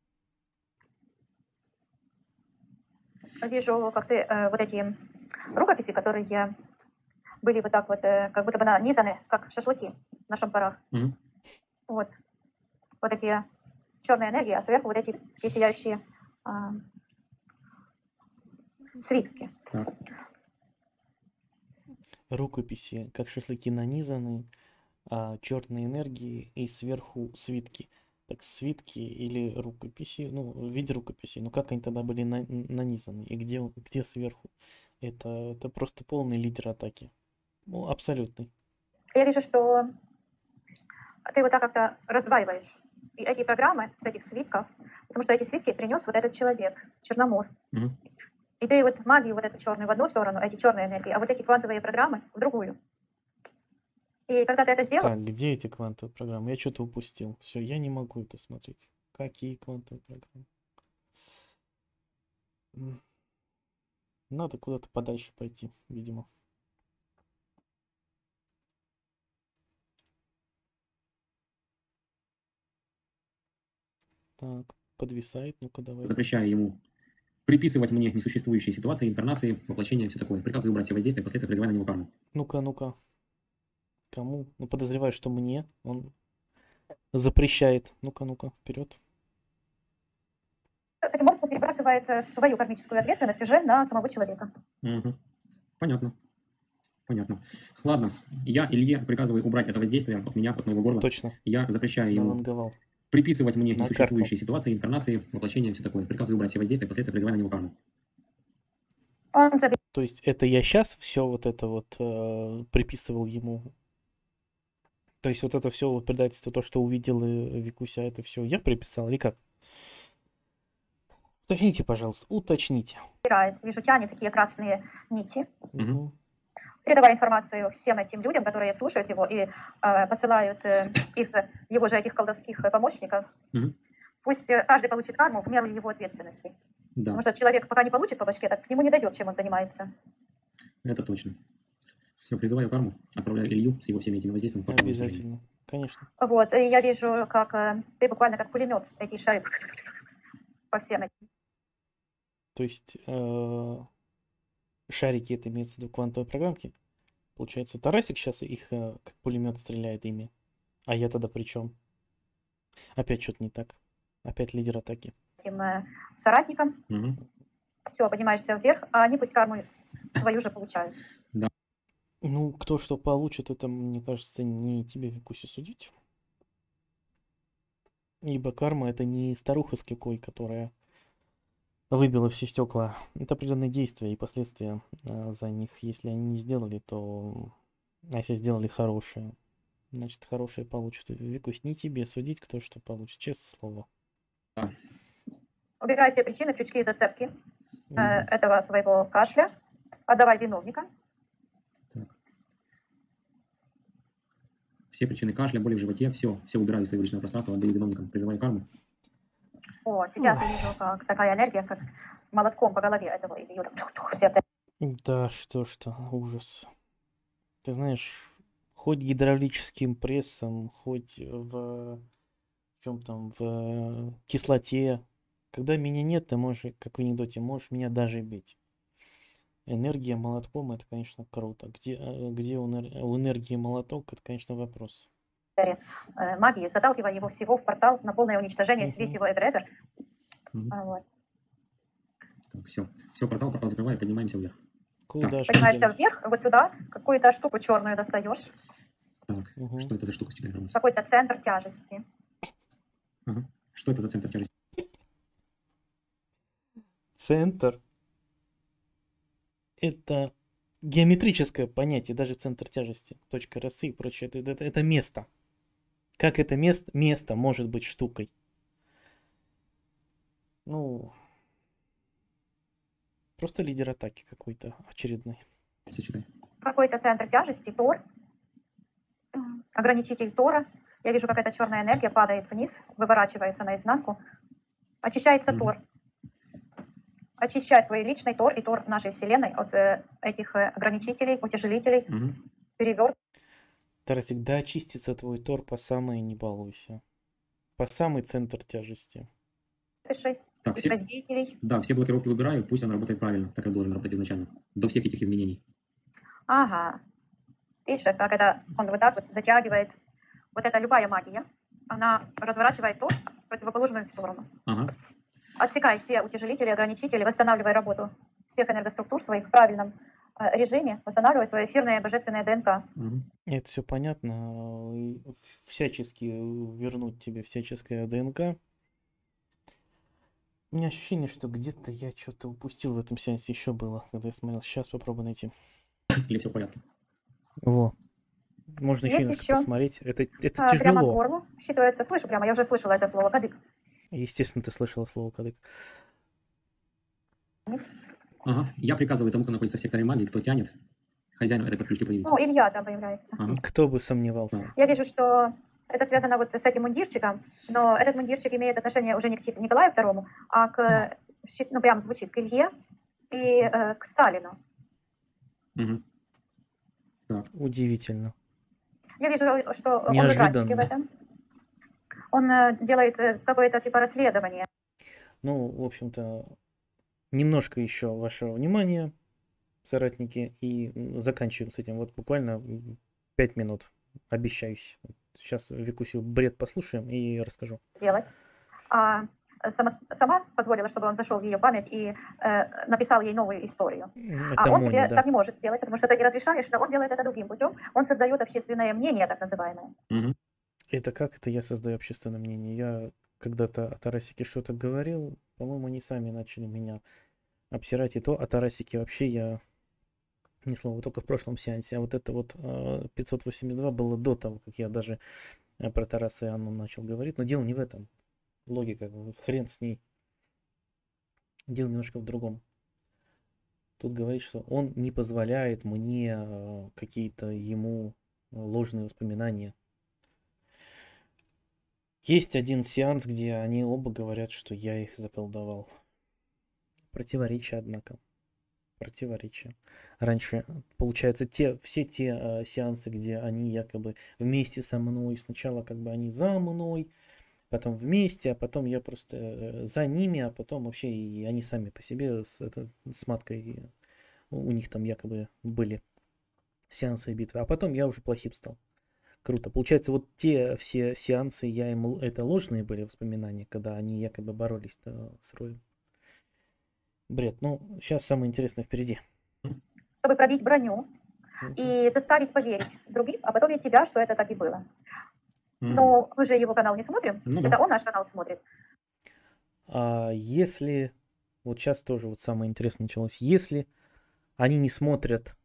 Вижу, как ты вот эти рукописи, которые были вот так вот, как будто бы нанизаны, как шашлыки на шампарах. Вот такие черные энергии, а сверху вот эти такие сияющие свитки. Так. Рукописи, как шашлыки, нанизаны, черные энергии и сверху свитки. Так свитки или рукописи, ну, в виде рукописей, но как они тогда были нанизаны и где сверху? Это просто полный лидер атаки. Ну, абсолютный. Я вижу, что ты вот так как-то раздваиваешь и эти программы с этих свитков, потому что эти свитки принес вот этот человек, Черномор. И ты вот магию вот эту черную в одну сторону, эти черные энергии, а вот эти квантовые программы в другую. И когда ты это сделал... Так, где эти квантовые программы? Я что-то упустил. Все, я не могу это смотреть. Какие квантовые программы? Надо куда-то подальше пойти, видимо. Так, подвисает, ну-ка давай. Запрещаю ему приписывать мне несуществующие ситуации, инкарнации, воплощения, все такое. Приказываю убрать все воздействия, последствия, призывая на него карму. Ну-ка. Кому? Ну, подозреваю, что мне. Он запрещает. Ну-ка, вперед. Таким образом перебрасывает свою кармическую ответственность уже на самого человека. Угу. Понятно. Ладно, я Илье приказываю убрать это воздействие от меня, от моего горла. Точно. Я запрещаю ему приписывать мне несуществующие ситуации, инкарнации, воплощения, все такое. Приказываю убрать все воздействия, последствия призывая на него карму. То есть это я сейчас все вот это вот приписывал ему. То есть вот это все вот предательство, то, что увидел Викуся, это все я приписал или как? Уточните, пожалуйста, уточните. Вижу, тянет такие красные нити. Угу. Передавая информацию всем этим людям, которые слушают его и посылают его же этих колдовских помощников. Пусть каждый получит карму в меру его ответственности. Да. Потому что человек пока не получит по башке, так к нему не дойдет, чем он занимается. Это точно. Все, призываю карму, отправляю Илью с его всеми этими воздействиями. Обязательно, конечно. Вот, и я вижу, как ты буквально как пулемет эти шары по всем этим. То есть шарики, это имеется в виду квантовой программки? Получается, Тарасик сейчас их как пулемет стреляет ими. А я тогда при чем? Опять что-то не так. Опять лидер атаки. Этим соратникам. Все, поднимаешься вверх, а они пусть карму свою же получают. Да. Ну, кто что получит, это, мне кажется, не тебе, Викуси, судить. Ибо карма — это не старуха с клюкой, которая выбила все стекла. Это определенные действия и последствия за них. Если они не сделали, то... А если сделали хорошие, значит, хорошие получат. Викусь, не тебе судить, кто что получит. Честное слово. Да. Убирай все причины, крючки и зацепки этого своего кашля. Отдавай виновника. Так. Все причины кашля, боли в животе, все убираю из своего личного пространства, отдаю виновникам, призываю карму. О, сейчас я вижу, как такая энергия, как молотком по голове этого и бьет. Да, что, ужас. Ты знаешь, хоть гидравлическим прессом, хоть в чем там, в кислоте, когда меня нет, ты можешь, как в анекдоте, можешь меня даже бить. Энергия молотком — это, конечно, круто. Где у энергии молоток — это, конечно, вопрос. Магии, заталкивая его всего в портал на полное уничтожение, весь его эгрегор. Вот. Так, все, портал закрываю, поднимаемся вверх. Куда? Поднимаешься вверх, вот сюда, какую-то штуку черную достаешь. Так, что это за штука с чьей информацией? Какой-то центр тяжести. Ага. Что это за центр тяжести? Центр — это геометрическое понятие, даже центр тяжести, точка росы и прочее. Это место. Как это место может быть штукой? Ну, просто лидер атаки какой-то очередной. Какой-то центр тяжести, Тор, ограничитель Тора. Я вижу, как эта черная энергия падает вниз, выворачивается наизнанку. Очищается Тор. Очищай свой личный Тор и Тор нашей Вселенной от этих ограничителей, утяжелителей, переверт. Тарасик, да очистится твой Тор по самой, не балуйся. По самый центр тяжести. Так, все блокировки выбираю, пусть он работает правильно, так как должен работать изначально, до всех этих изменений. Ага. Видишь, как это он вот так вот затягивает. Вот эта любая магия, она разворачивает Тор в противоположную сторону. Ага. Отсекай все утяжелители, ограничители, восстанавливай работу всех энергоструктур своих в правильном режиме, восстанавливай свое эфирное божественное ДНК. Это все понятно. Всячески вернуть тебе всяческое ДНК. У меня ощущение, что где-то я что-то упустил в этом сеансе. Еще было, когда я смотрел. Сейчас попробую найти. Или все в порядке? Во. Можно еще посмотреть. Это тяжело. Прямо к горлу считывается. Слышу прямо, я уже слышала это слово кадык. Естественно, ты слышала слово кадык. Ага. Я приказываю тому, кто находится в секторе магии, кто тянет, хозяину этой подключки появиться. Ну, Илья там появляется. Ага. Кто бы сомневался. Я вижу, что это связано вот с этим мундирчиком, но этот мундирчик имеет отношение уже не к Николаю II, а к, ну, прям звучит, к Илье и к Сталину. Так. Удивительно. Я вижу, что он выкладчик в этом. Он делает какое-то типа расследование. Ну, в общем-то, немножко еще вашего внимания, соратники, и заканчиваем с этим. Вот буквально 5 минут, обещаюсь. сейчас Викусю бред послушаем и расскажу. Сделать. Сама позволила, чтобы он зашел в ее память и написал ей новую историю. Это Он Мони, тебе да. так не может сделать, потому что ты не разрешаешь, но он делает это другим путем. Он создает общественное мнение, так называемое. Это как это я создаю общественное мнение? Я когда-то о Тарасике что-то говорил, по-моему, они сами начали меня обсирать, и то о Тарасике вообще я ни слова, только в прошлом сеансе. А вот это вот 582 было до того, как я даже про Тараса и Анну начал говорить. Но дело не в этом. Логика, хрен с ней. Дело немножко в другом. Тут говорит, что он не позволяет мне какие-то ему ложные воспоминания. Есть один сеанс, где они оба говорят, что я их заколдовал. Противоречие, однако. Противоречие. Раньше, получается, все те сеансы, где они якобы вместе со мной, сначала как бы они за мной, потом вместе, а потом я просто за ними, а потом вообще и они сами по себе с маткой, у них там якобы были сеансы и битвы, а потом я уже плохим стал. Круто. Получается, вот те все сеансы, это ложные были воспоминания, когда они якобы боролись с Роем. Бред. Ну, сейчас самое интересное впереди. Чтобы пробить броню и заставить поверить другим, а потом и тебя, что это так и было. Но мы же его канал не смотрим, это он наш канал смотрит. Если, вот сейчас тоже вот самое интересное началось, если они не смотрят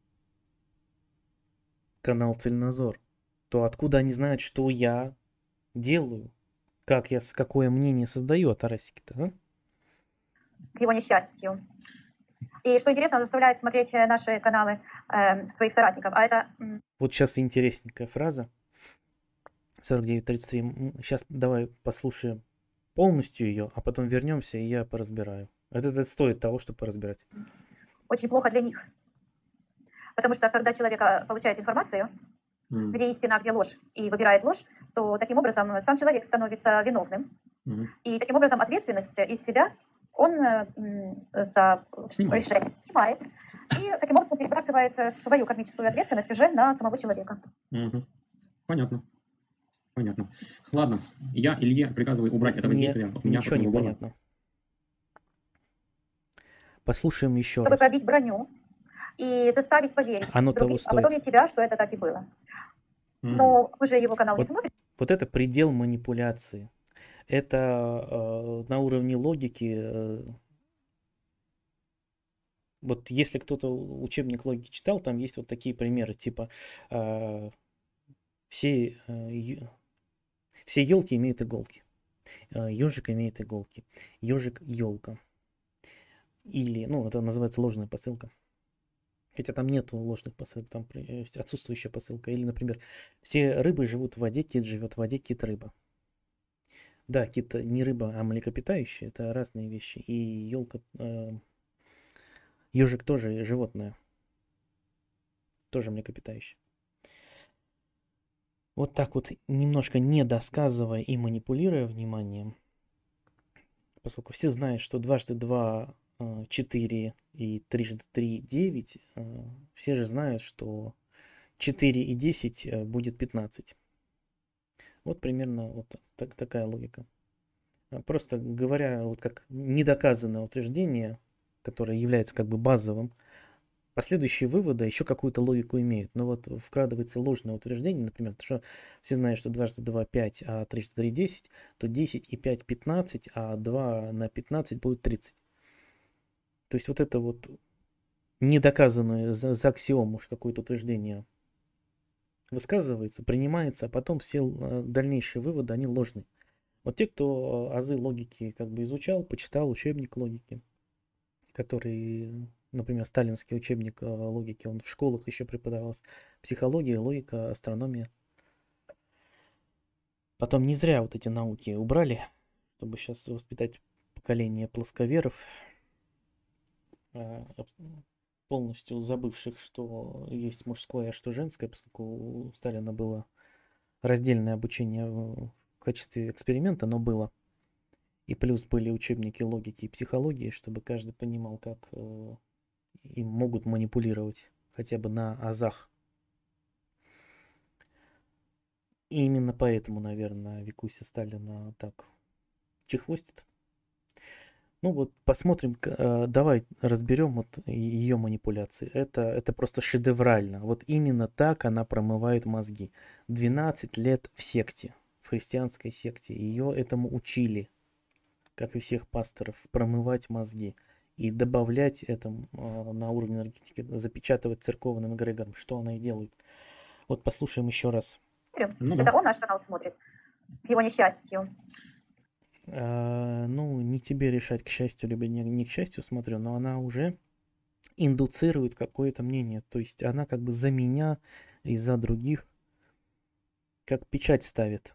канал Целиназор, то откуда они знают, что я делаю? Какое мнение создаю о Тарасике-то, а? К его несчастью. И что интересно, он заставляет смотреть наши каналы своих соратников. А это... Вот сейчас интересненькая фраза. 49.33. Сейчас давай послушаем полностью ее, а потом вернемся, и я поразбираю. Это стоит того, чтобы поразбирать. Очень плохо для них. Потому что когда человек получает информацию, где истина, где ложь, и выбирает ложь, то таким образом сам человек становится виновным. И таким образом ответственность из себя он за решение снимает. И таким образом перебрасывает свою кармическую ответственность уже на самого человека. Понятно. Понятно. Ладно, я Илье приказываю убрать это воздействие от меня. Ничего не понятно. Послушаем еще раз. Чтобы пробить броню и заставить поверить оно другим, а потом и тебя, что это так и было. Но вы же его канал не смотрите. Вот это предел манипуляции. Это на уровне логики. Вот если кто-то учебник логики читал, там есть вот такие примеры, типа все елки имеют иголки. Ежик имеет иголки. Ежик елка. Или, ну, это называется ложная посылка. Хотя там нету ложных посылок, там есть отсутствующая посылка. Или, например, все рыбы живут в воде, кит живет в воде, кит рыба. Да, кит не рыба, а млекопитающие, это разные вещи. И елка, ежик тоже животное, тоже млекопитающее. Вот так вот, немножко недосказывая и манипулируя вниманием, поскольку все знают, что дважды 2 4 и трижды 3 9, все же знают, что 4 и 10 будет 15. Вот примерно вот такая логика. Просто говоря, вот как недоказанное утверждение, которое является как бы базовым, последующие выводы еще какую-то логику имеют. Но вот вкрадывается ложное утверждение, например, что все знают, что дважды 2 5, а трижды 3 10, то 10 и 5 15, а 2 на 15 будет 30. То есть вот это вот недоказанное за аксиому какое-то утверждение высказывается, принимается, а потом все дальнейшие выводы, они ложные. Вот те, кто азы логики как бы изучал, почитал учебник логики, который, например, сталинский учебник логики, он в школах еще преподавался, психология, логика, астрономия. Потом не зря вот эти науки убрали, чтобы сейчас воспитать поколение плосковеров, полностью забывших, что есть мужское, а что женское, поскольку у Сталина было раздельное обучение в качестве эксперимента, но было. И плюс были учебники логики и психологии, чтобы каждый понимал, как им могут манипулировать хотя бы на азах. И именно поэтому, наверное, Викуся Сталина так чехвостит. Ну вот посмотрим, давай разберем вот ее манипуляции. Это просто шедеврально. Вот именно так она промывает мозги. 12 лет в секте, в христианской секте. Ее этому учили, как и всех пасторов, промывать мозги. И добавлять это на уровне энергетики, запечатывать церковным эгрегором, что она и делает. Вот послушаем еще раз. Это он наш канал смотрит, к его несчастью. Ну, не тебе решать, к счастью, либо не к счастью, смотрю, но она уже индуцирует какое-то мнение. То есть она как бы за меня и за других как печать ставит.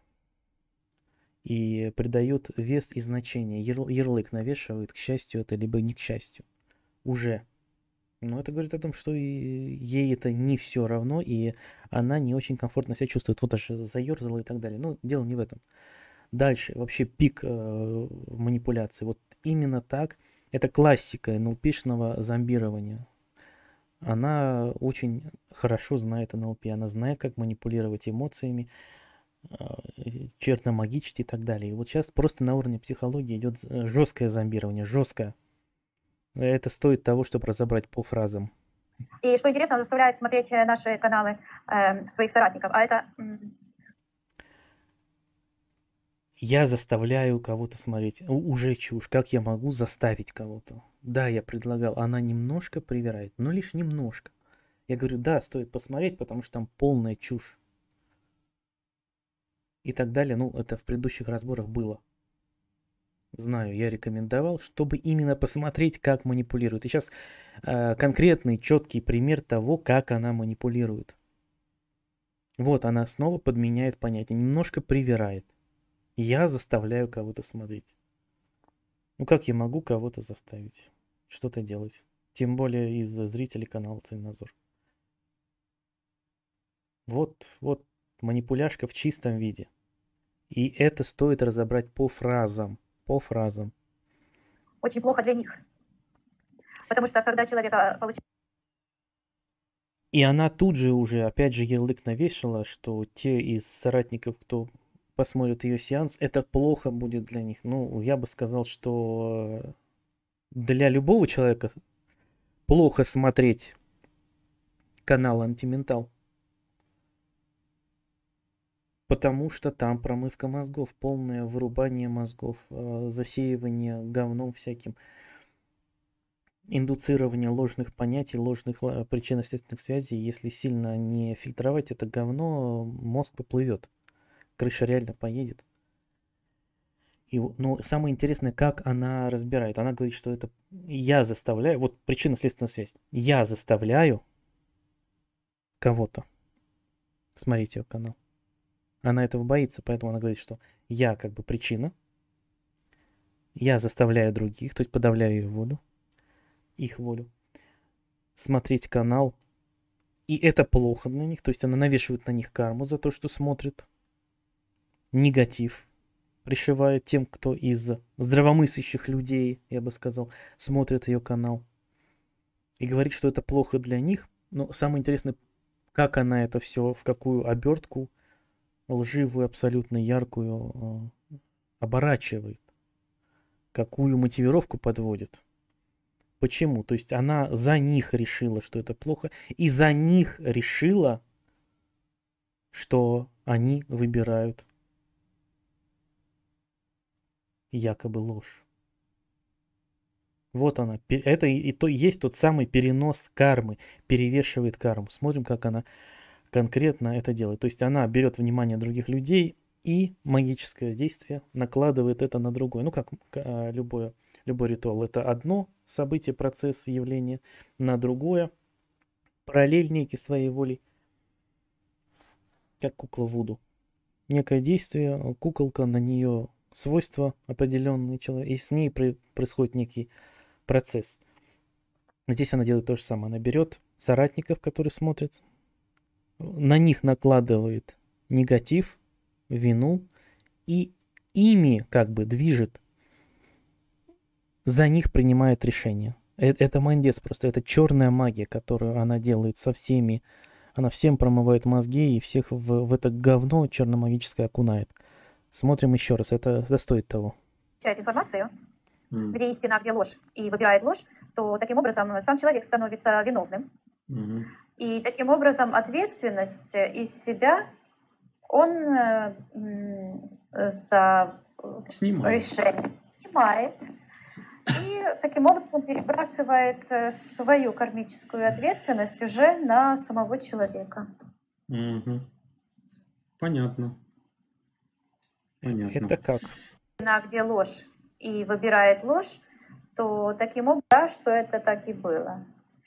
И придает вес и значение. Ярлык навешивает, к счастью это, либо не к счастью. Уже. Но это говорит о том, что ей это не все равно, и она не очень комфортно себя чувствует. Вот аж заерзала и так далее. Но дело не в этом. Дальше, вообще пик манипуляции. Вот именно так. Это классика НЛПшного зомбирования. Она очень хорошо знает НЛП. Она знает, как манипулировать эмоциями, черномагичить и так далее. И вот сейчас просто на уровне психологии идет жесткое зомбирование. Жесткое. Это стоит того, чтобы разобрать по фразам. И что интересно, он заставляет смотреть наши каналы своих соратников. А это... Я заставляю кого-то смотреть. Уже чушь. Как я могу заставить кого-то? Да, я предлагал. Она немножко привирает, но лишь немножко. Я говорю, да, стоит посмотреть, потому что там полная чушь. И так далее. Ну, это в предыдущих разборах было. Знаю, я рекомендовал, чтобы именно посмотреть, как манипулирует. И сейчас конкретный, четкий пример того, как она манипулирует. Вот она снова подменяет понятие. Немножко привирает. Я заставляю кого-то смотреть. Ну как я могу кого-то заставить что-то делать? Тем более из зрителей канала Цельнозор. Вот манипуляшка в чистом виде. И это стоит разобрать по фразам. По фразам. Очень плохо для них. Потому что когда человек получает... И она тут же уже, опять же, ярлык навешала, что те из соратников, кто посмотрит ее сеанс, это плохо будет для них. Ну, я бы сказал, что для любого человека плохо смотреть канал Антиментал. Потому что там промывка мозгов, полное вырубание мозгов, засеивание говном всяким, индуцирование ложных понятий, ложных причинно-следственных связей. Если сильно не фильтровать это говно, мозг поплывет. Крыша реально поедет. Но самое интересное, как она разбирает. Она говорит, что это я заставляю, вот причинно-следственная связь. Я заставляю кого-то смотреть ее канал. Она этого боится, поэтому она говорит, что я как бы причина. Я заставляю других, то есть подавляю ее волю, их волю, смотреть канал. И это плохо для них, то есть она навешивает на них карму за то, что смотрит. Негатив пришивает тем, кто из здравомыслящих людей, я бы сказал, смотрит ее канал. И говорит, что это плохо для них. Но самое интересное, как она это все, в какую обертку, лживую, абсолютно яркую, оборачивает. Какую мотивировку подводит. Почему? То есть она за них решила, что это плохо. И за них решила, что они выбирают якобы ложь. Вот она. Это и то есть тот самый перенос кармы. Перевешивает карму. Смотрим, как она конкретно это делает. То есть она берет внимание других людей и магическое действие накладывает это на другое. Ну, как любой ритуал. Это одно событие, процесс, явление на другое. Параллель некий своей волей. Как кукла Вуду. Некое действие, куколка, на нее свойства определенные, и с ней происходит некий процесс. Здесь она делает то же самое. Она берет соратников, которые смотрят, на них накладывает негатив, вину, и ими как бы движет, за них принимает решение. Это мандес просто, это черная магия, которую она делает со всеми Она всем промывает мозги и всех в это говно черномагическое окунает. Смотрим еще раз, это стоит того. Получает информацию, где истина, а где ложь, и выбирает ложь, то таким образом сам человек становится виновным. И таким образом ответственность из себя он за решение снимает. И таким образом перебрасывает свою кармическую ответственность уже на самого человека. Понятно. Это как? Где ложь и выбирает ложь, то таким образом, да, что это так и было.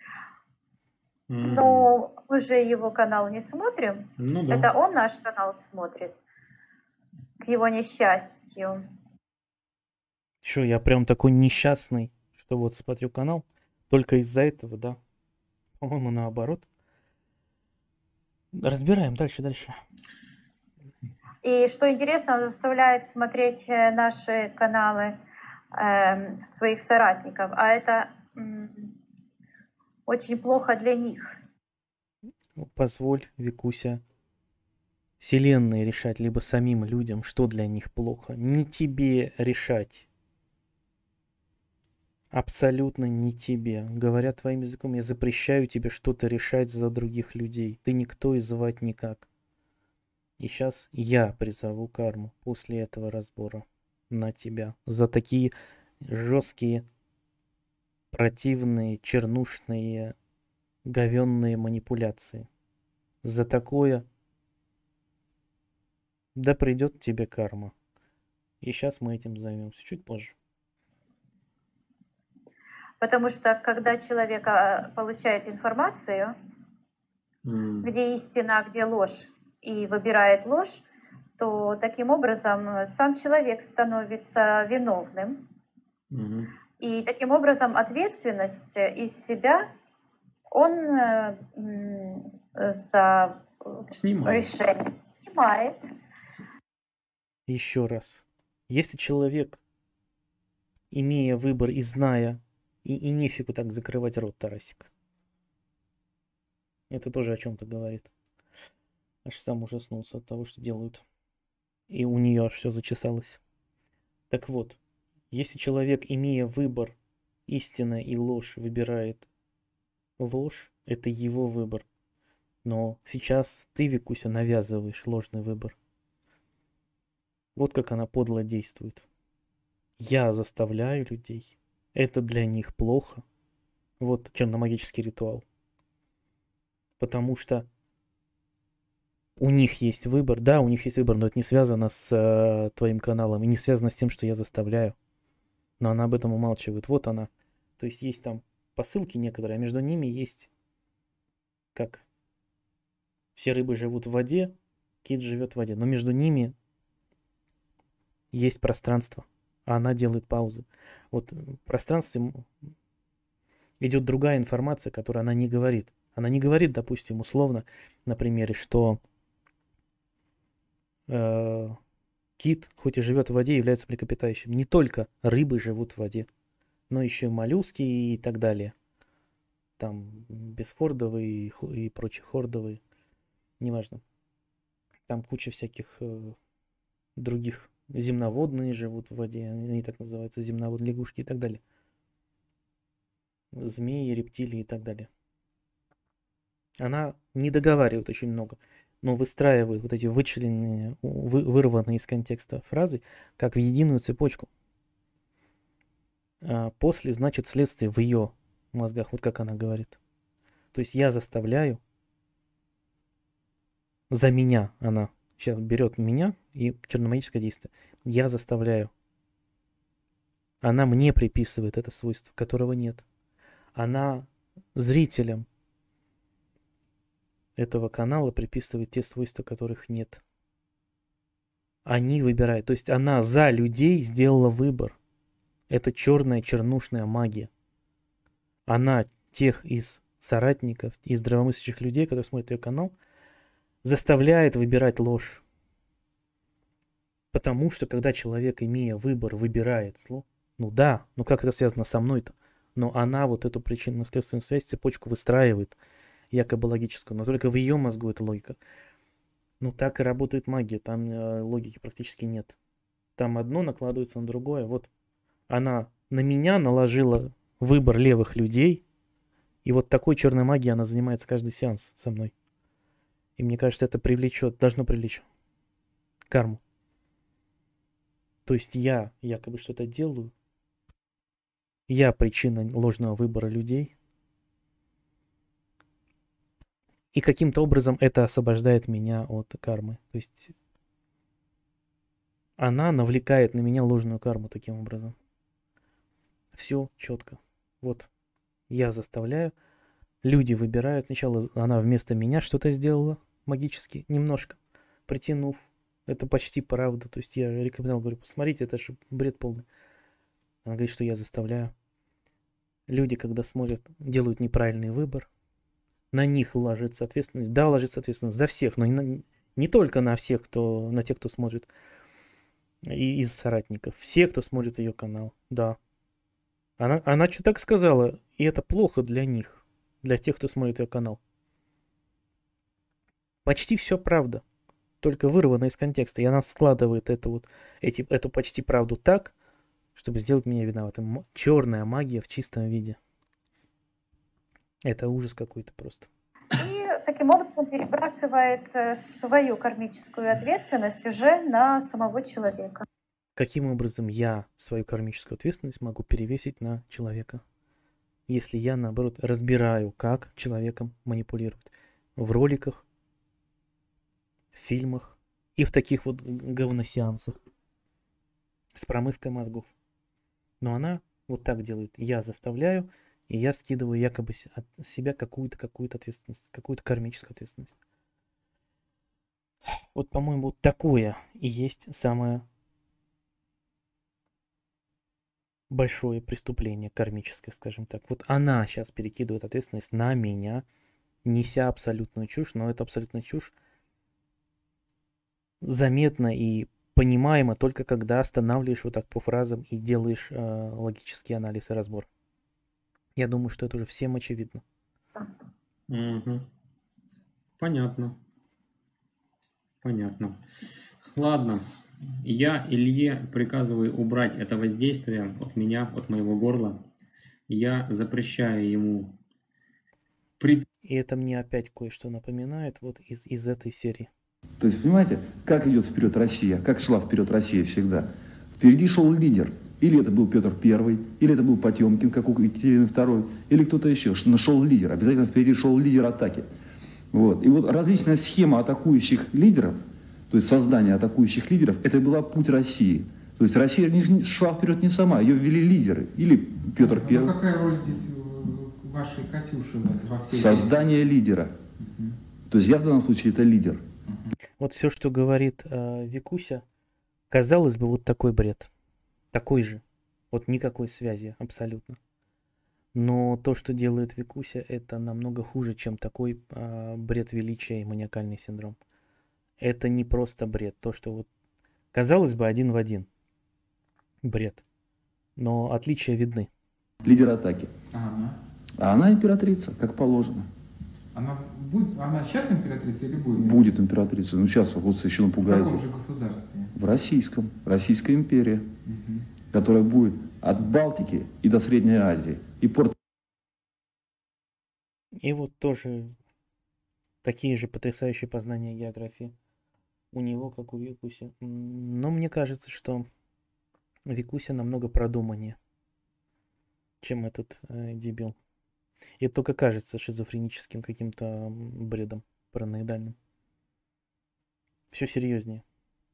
Но мы же его канал не смотрим. Ну, да. Это он наш канал смотрит. К его несчастью. Что, я прям такой несчастный, что вот смотрю канал. Только из-за этого, да. По-моему, наоборот. Разбираем дальше. И что интересно, он заставляет смотреть наши каналы своих соратников. А это очень плохо для них. Позволь, Викуся, Вселенной решать, либо самим людям, что для них плохо. Не тебе решать. Абсолютно не тебе. Говоря твоим языком, я запрещаю тебе что-то решать за других людей. Ты никто и звать никак. И сейчас я призову карму после этого разбора на тебя за такие жесткие, противные, чернушные, говенные манипуляции. За такое да придет тебе карма. И сейчас мы этим займемся чуть позже. Потому что когда человек получает информацию, где истина, а где ложь, и выбирает ложь, то таким образом сам человек становится виновным. И таким образом ответственность из себя он за решение снимает. Еще раз. Если человек, имея выбор и зная, и нефигу так закрывать рот, Тарасик. Это тоже о чем-то говорит. Аж сам ужаснулся от того, что делают. И у нее аж все зачесалось. Так вот, если человек, имея выбор, истина и ложь, выбирает ложь, это его выбор. Но сейчас ты, Викуся, навязываешь ложный выбор. Вот как она подло действует. Я заставляю людей. Это для них плохо. Вот черномагический ритуал. Потому что у них есть выбор. Да, у них есть выбор, но это не связано с твоим каналом. И не связано с тем, что я заставляю. Но она об этом умалчивает. Вот она. То есть есть там посылки некоторые, а между ними есть как все рыбы живут в воде, кит живет в воде. Но между ними есть пространство. А она делает паузы. Вот в пространстве идет другая информация, которую она не говорит. Она не говорит, допустим, условно, на примере, что кит, хоть и живет в воде, является млекопитающим. Не только рыбы живут в воде, но еще и моллюски и так далее. Там бесхордовые и прочие хордовые. Неважно. Там куча всяких других. Земноводные живут в воде, они так называются, земноводные, лягушки и так далее. Змеи, рептилии и так далее. Она не договаривает очень много, но выстраивает вот эти вычлененные, вырванные из контекста фразы, как в единую цепочку. А после значит следствие в ее мозгах, вот как она говорит. То есть я заставляю, за меня она сейчас берет меня и черномагическое действие. Я заставляю. Она мне приписывает это свойство, которого нет. Она зрителям этого канала приписывает те свойства, которых нет. Они выбирают. То есть она за людей сделала выбор. Это черная чернушная магия. Она тех из соратников, из здравомыслящих людей, которые смотрят ее канал, заставляет выбирать ложь. Потому что, когда человек, имея выбор, выбирает зло, ну да, ну как это связано со мной-то? Но она вот эту причинно-следственную связь, цепочку выстраивает. якобы логическую, но только в ее мозгу это логика. Ну так и работает магия, там логики практически нет. Там одно накладывается на другое. Вот она на меня наложила выбор левых людей, и вот такой черной магией она занимается каждый сеанс со мной. И мне кажется, это должно привлечь карму. То есть я якобы что-то делаю, я причина ложного выбора людей, и каким-то образом это освобождает меня от кармы. То есть она навлекает на меня ложную карму таким образом. Все четко. Вот я заставляю, люди выбирают. Сначала она вместо меня что-то сделала магически, немножко притянув. Это почти правда. То есть я рекомендовал, говорю, посмотрите, это же бред полный. Она говорит, что я заставляю. Люди, когда смотрят, делают неправильный выбор, на них ложится ответственность. Да, ложится ответственность за всех, но не только на всех, на тех, кто смотрит и из соратников. Все, кто смотрит ее канал. Да. Она что так сказала, и это плохо для них, для тех, кто смотрит ее канал. Почти все правда, только вырвано из контекста. И она складывает эту почти правду так, чтобы сделать меня виноватым. Черная магия в чистом виде. Это ужас какой-то просто. И таким образом перебрасывает свою кармическую ответственность уже на самого человека. Каким образом я свою кармическую ответственность могу перевесить на человека? Если я, наоборот, разбираю, как человеком манипулировать. В роликах, в фильмах и в таких вот говносеансах с промывкой мозгов. Но она вот так делает. Я заставляю, и я скидываю якобы от себя какую-то ответственность, какую-то кармическую ответственность. Вот, по-моему, вот такое и есть самое большое преступление кармическое, скажем так. Вот она сейчас перекидывает ответственность на меня, неся абсолютную чушь, но это абсолютная чушь заметно и понимаемо только когда останавливаешь вот так по фразам и делаешь логический анализ и разбор. Я думаю, что это уже всем очевидно. Угу. Понятно. Понятно. Ладно. Я Илье приказываю убрать это воздействие от меня, от моего горла. Я запрещаю ему... И это мне опять кое-что напоминает вот из этой серии. То есть, понимаете, как идет вперед Россия, как шла вперед Россия всегда. Впереди шел лидер. Или это был Петр I, или это был Потемкин, как у Екатерины II, или кто-то еще. Но шел лидер. Обязательно впереди шел лидер атаки. Вот. И вот различная схема атакующих лидеров, то есть создание атакующих лидеров, это была путь России. То есть Россия не шла вперед не сама, ее ввели лидеры. Или Петр I. А какая роль здесь вашей Катюши во всей Создание лидера. То есть я в данном случае это лидер. Вот все, что говорит Викуся, казалось бы, вот такой бред. Такой же. Вот никакой связи абсолютно. Но то, что делает Викуся, это намного хуже, чем такой бред величия и маниакальный синдром. Это не просто бред. То, что вот казалось бы один в один. Бред. Но отличия видны. Лидер атаки. Ага. А она императрица, как положено. Она сейчас императрица или будет? Будет императрица. Ну сейчас вот еще напугают. В каком же государстве? В российском. Российская империя. Которая будет от Балтики и до Средней Азии. И вот тоже такие же потрясающие познания географии у него, как у Викуси. Но мне кажется, что Викуся намного продуманнее, чем этот дебил. И это только кажется шизофреническим каким-то бредом параноидальным. Все серьезнее.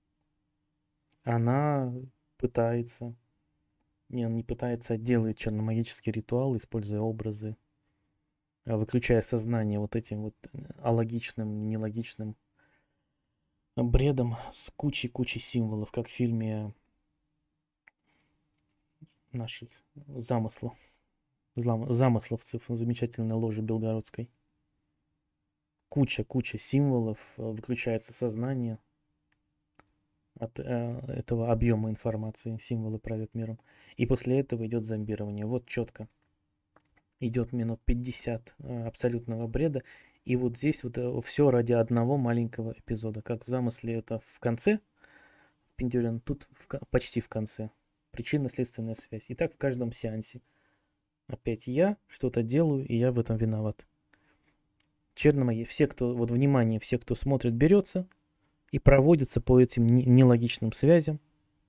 Она пытается... Не пытается, а делает черномагический ритуал, используя образы, выключая сознание вот этим вот алогичным, нелогичным бредом с кучей символов, как в фильме наших замысловцев замечательной ложи Белгородской. Куча символов, выключается сознание от этого объема информации, символы правят миром. И после этого идет зомбирование. Вот четко. Идет минут 50 абсолютного бреда. И вот здесь вот все ради одного маленького эпизода. Как в замысле это в конце, в Пендюрин, тут почти в конце. Причинно-следственная связь. И так в каждом сеансе. Опять я что-то делаю, и я в этом виноват. Черномагия. Все, кто, вот внимание, все, кто смотрит, берется и проводится по этим нелогичным связям.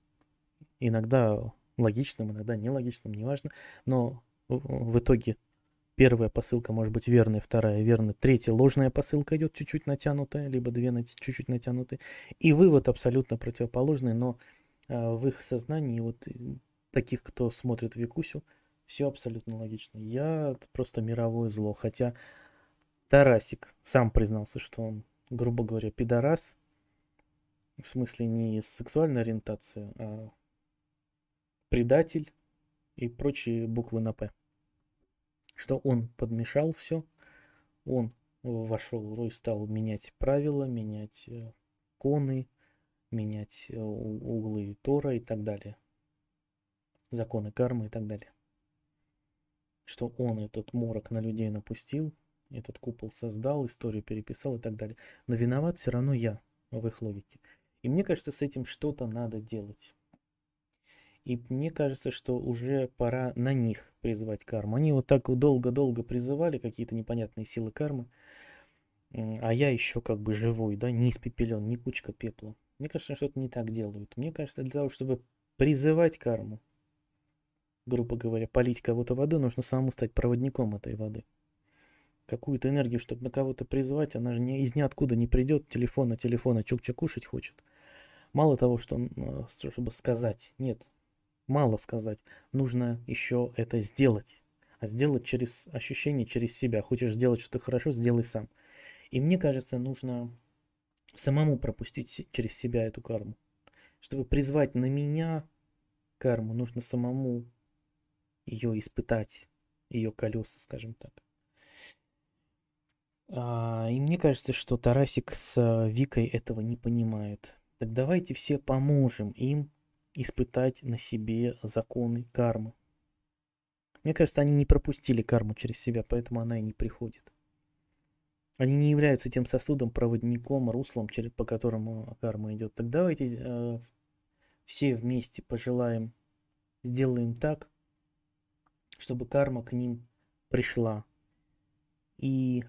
Иногда логичным, иногда нелогичным, неважно. Но в итоге первая посылка может быть верной, вторая верной, третья ложная посылка идет чуть-чуть натянутая, либо две чуть-чуть натянутые. И вывод абсолютно противоположный, но в их сознании, вот таких, кто смотрит Викусю, все абсолютно логично. Я просто мировое зло. Хотя Тарасик сам признался, что он, грубо говоря, пидорас. В смысле не сексуальной ориентации, а предатель и прочие буквы на «П». Что он подмешал все, он вошел и стал менять правила, менять коны, менять углы Тора и так далее. Законы кармы и так далее. Что он этот морок на людей напустил, этот купол создал, историю переписал и так далее. Но виноват все равно я в их логике. И мне кажется, с этим что-то надо делать. И мне кажется, что уже пора на них призвать карму. Они вот так долго-долго призывали какие-то непонятные силы кармы. А я еще как бы живой, да, не испепелен, не кучка пепла. Мне кажется, что-то не так делают. Мне кажется, для того, чтобы призывать карму, грубо говоря, полить кого-то водой, нужно самому стать проводником этой воды. Какую-то энергию, чтобы на кого-то призвать, она же из ниоткуда не придет, телефона чук-чук кушать хочет. Мало того, чтобы сказать, нет, мало сказать, нужно еще это сделать. А сделать через ощущение, через себя. Хочешь сделать что-то хорошо, сделай сам. И мне кажется, нужно самому пропустить через себя эту карму. Чтобы призвать на меня карму, нужно самому ее испытать, ее колеса, скажем так. И мне кажется, что Тарасик с Викой этого не понимают. Так давайте все поможем им испытать на себе законы кармы. Мне кажется, они не пропустили карму через себя, поэтому она и не приходит. Они не являются тем сосудом, проводником, руслом, по которому карма идет. Так давайте все вместе пожелаем, сделаем так, чтобы карма к ним пришла. И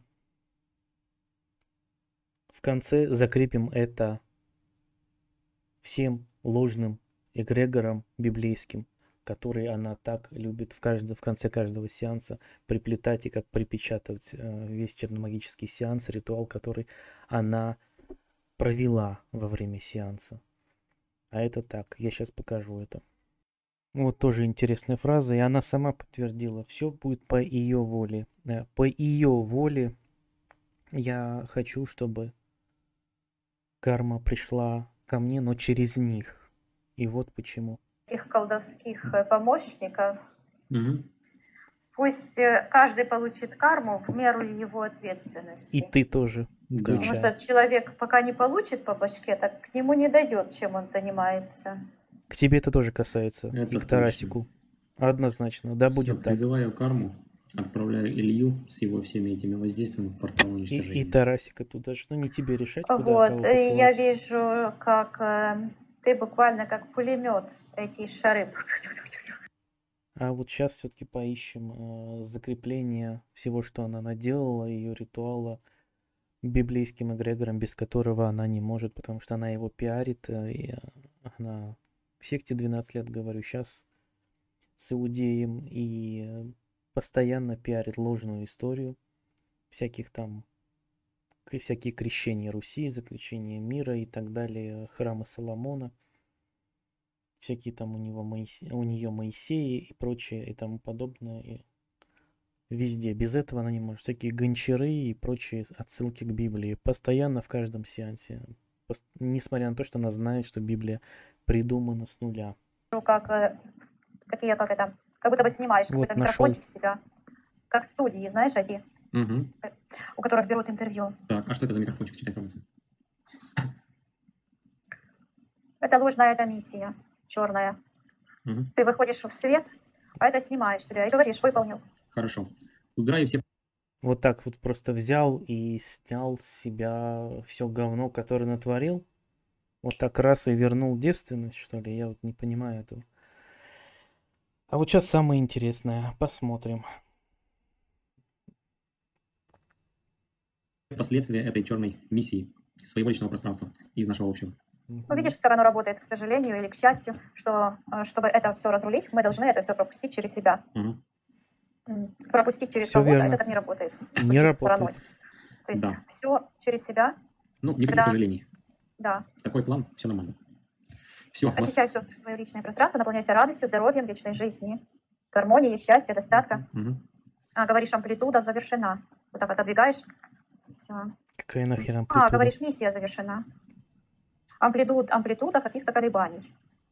в конце закрепим это всем ложным эгрегорам библейским, которые она так любит в конце каждого сеанса приплетать и как припечатывать весь черномагический сеанс, ритуал, который она провела во время сеанса. А это так, я сейчас покажу это. Вот тоже интересная фраза, и она сама подтвердила, все будет по ее воле. По ее воле я хочу, чтобы карма пришла ко мне, но через них. И вот почему. Их колдовских помощников. Угу. Пусть каждый получит карму в меру его ответственности. И ты тоже. Да. Потому что человек пока не получит по башке, так к нему не дойдет, чем он занимается. К тебе это тоже касается, это и к Тарасику. Однозначно, да, будет так. Призываю карму, отправляю Илью с его всеми этими воздействиями в портал уничтожения. И Тарасика туда же, не тебе решать, куда вот, кого посылать. Я вижу, как ты буквально как пулемет эти шары. А вот сейчас все-таки поищем закрепление всего, что она наделала, ее ритуала библейским эгрегором, без которого она не может, потому что она его пиарит, и она в секте 12 лет, говорю, сейчас с Иудеем, и постоянно пиарит ложную историю всяких там, всякие крещения Руси, заключение мира и так далее, храмы Соломона, всякие там у нее Моисеи и прочее и тому подобное, и везде. Без этого она не может. Всякие гончары и прочие отсылки к Библии. Постоянно в каждом сеансе. Несмотря на то, что она знает, что Библия придумана с нуля. Как будто бы снимаешь вот какой-то микрофончик себя. Как в студии, знаешь, эти, у которых берут интервью. Так, а что это за микрофончик? Читай информацию. Это ложная эта миссия, черная. Ты выходишь в свет, а это снимаешь себя и говоришь, выполнил. Хорошо. Убираю все Вот так вот просто взял и снял с себя все говно, которое натворил. Вот так раз и вернул девственность, что ли? Я вот не понимаю этого. А вот сейчас самое интересное. Посмотрим. Последствия этой черной миссии своего личного пространства из нашего общего. Ну, видишь, как оно работает, к сожалению или к счастью, что чтобы это все разрулить, мы должны это все пропустить через себя. Пропустить через Всё кого-то, верно. это так не работает. Не работает. То есть Да. все через себя. Ну, никаких Когда- сожалений. Да. Такой план, все нормально. Все, Очищай все твое личное пространство, наполняйся радостью, здоровьем, вечной жизни, гармонией, счастья, достатка. Говоришь, амплитуда завершена. Вот так отодвигаешь. Все. Какая нахер амплитуда? Говоришь, миссия завершена. Амплитуда каких-то колебаний.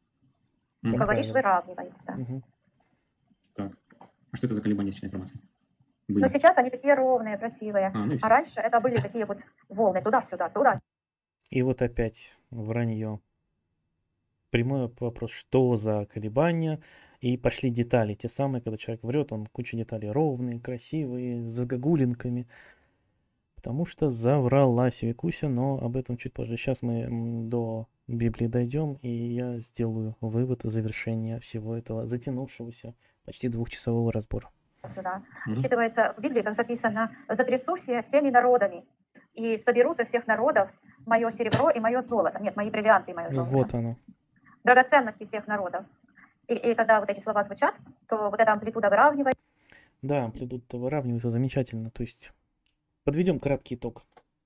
И говоришь, выравнивается. Так. А что это за колебания сейчас информации? Но сейчас они такие ровные, красивые. Ну и всё. А раньше это были такие вот волны туда-сюда, туда. И вот опять вранье. Прямой вопрос, что за колебания? И пошли детали. Те самые, когда человек врет, он куча деталей ровные, красивые, с загогулинками. Потому что завралась Викуся, но об этом чуть позже. Сейчас мы до Библии дойдем, и я сделаю вывод завершения всего этого затянувшегося почти двухчасового разбора. Сюда. Считывается в Библии, как записано, «Затрясу всеми народами, и соберу со всех народов мое серебро и мое золото». Нет, мои бриллианты и мое золото. Вот оно. Драгоценности всех народов. И когда вот эти слова звучат, то вот эта амплитуда выравнивается. Да, амплитуда выравнивается замечательно. То есть подведем краткий итог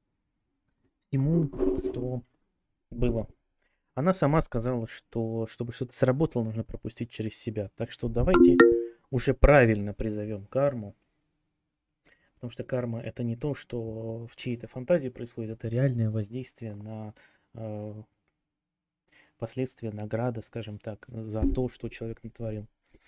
всему, что было. Она сама сказала, что чтобы что-то сработало, нужно пропустить через себя. Так что давайте уже правильно призовем карму. Потому что карма — это не то, что в чьей-то фантазии происходит, это реальное воздействие на последствия, награда, скажем так, за то, что человек натворил.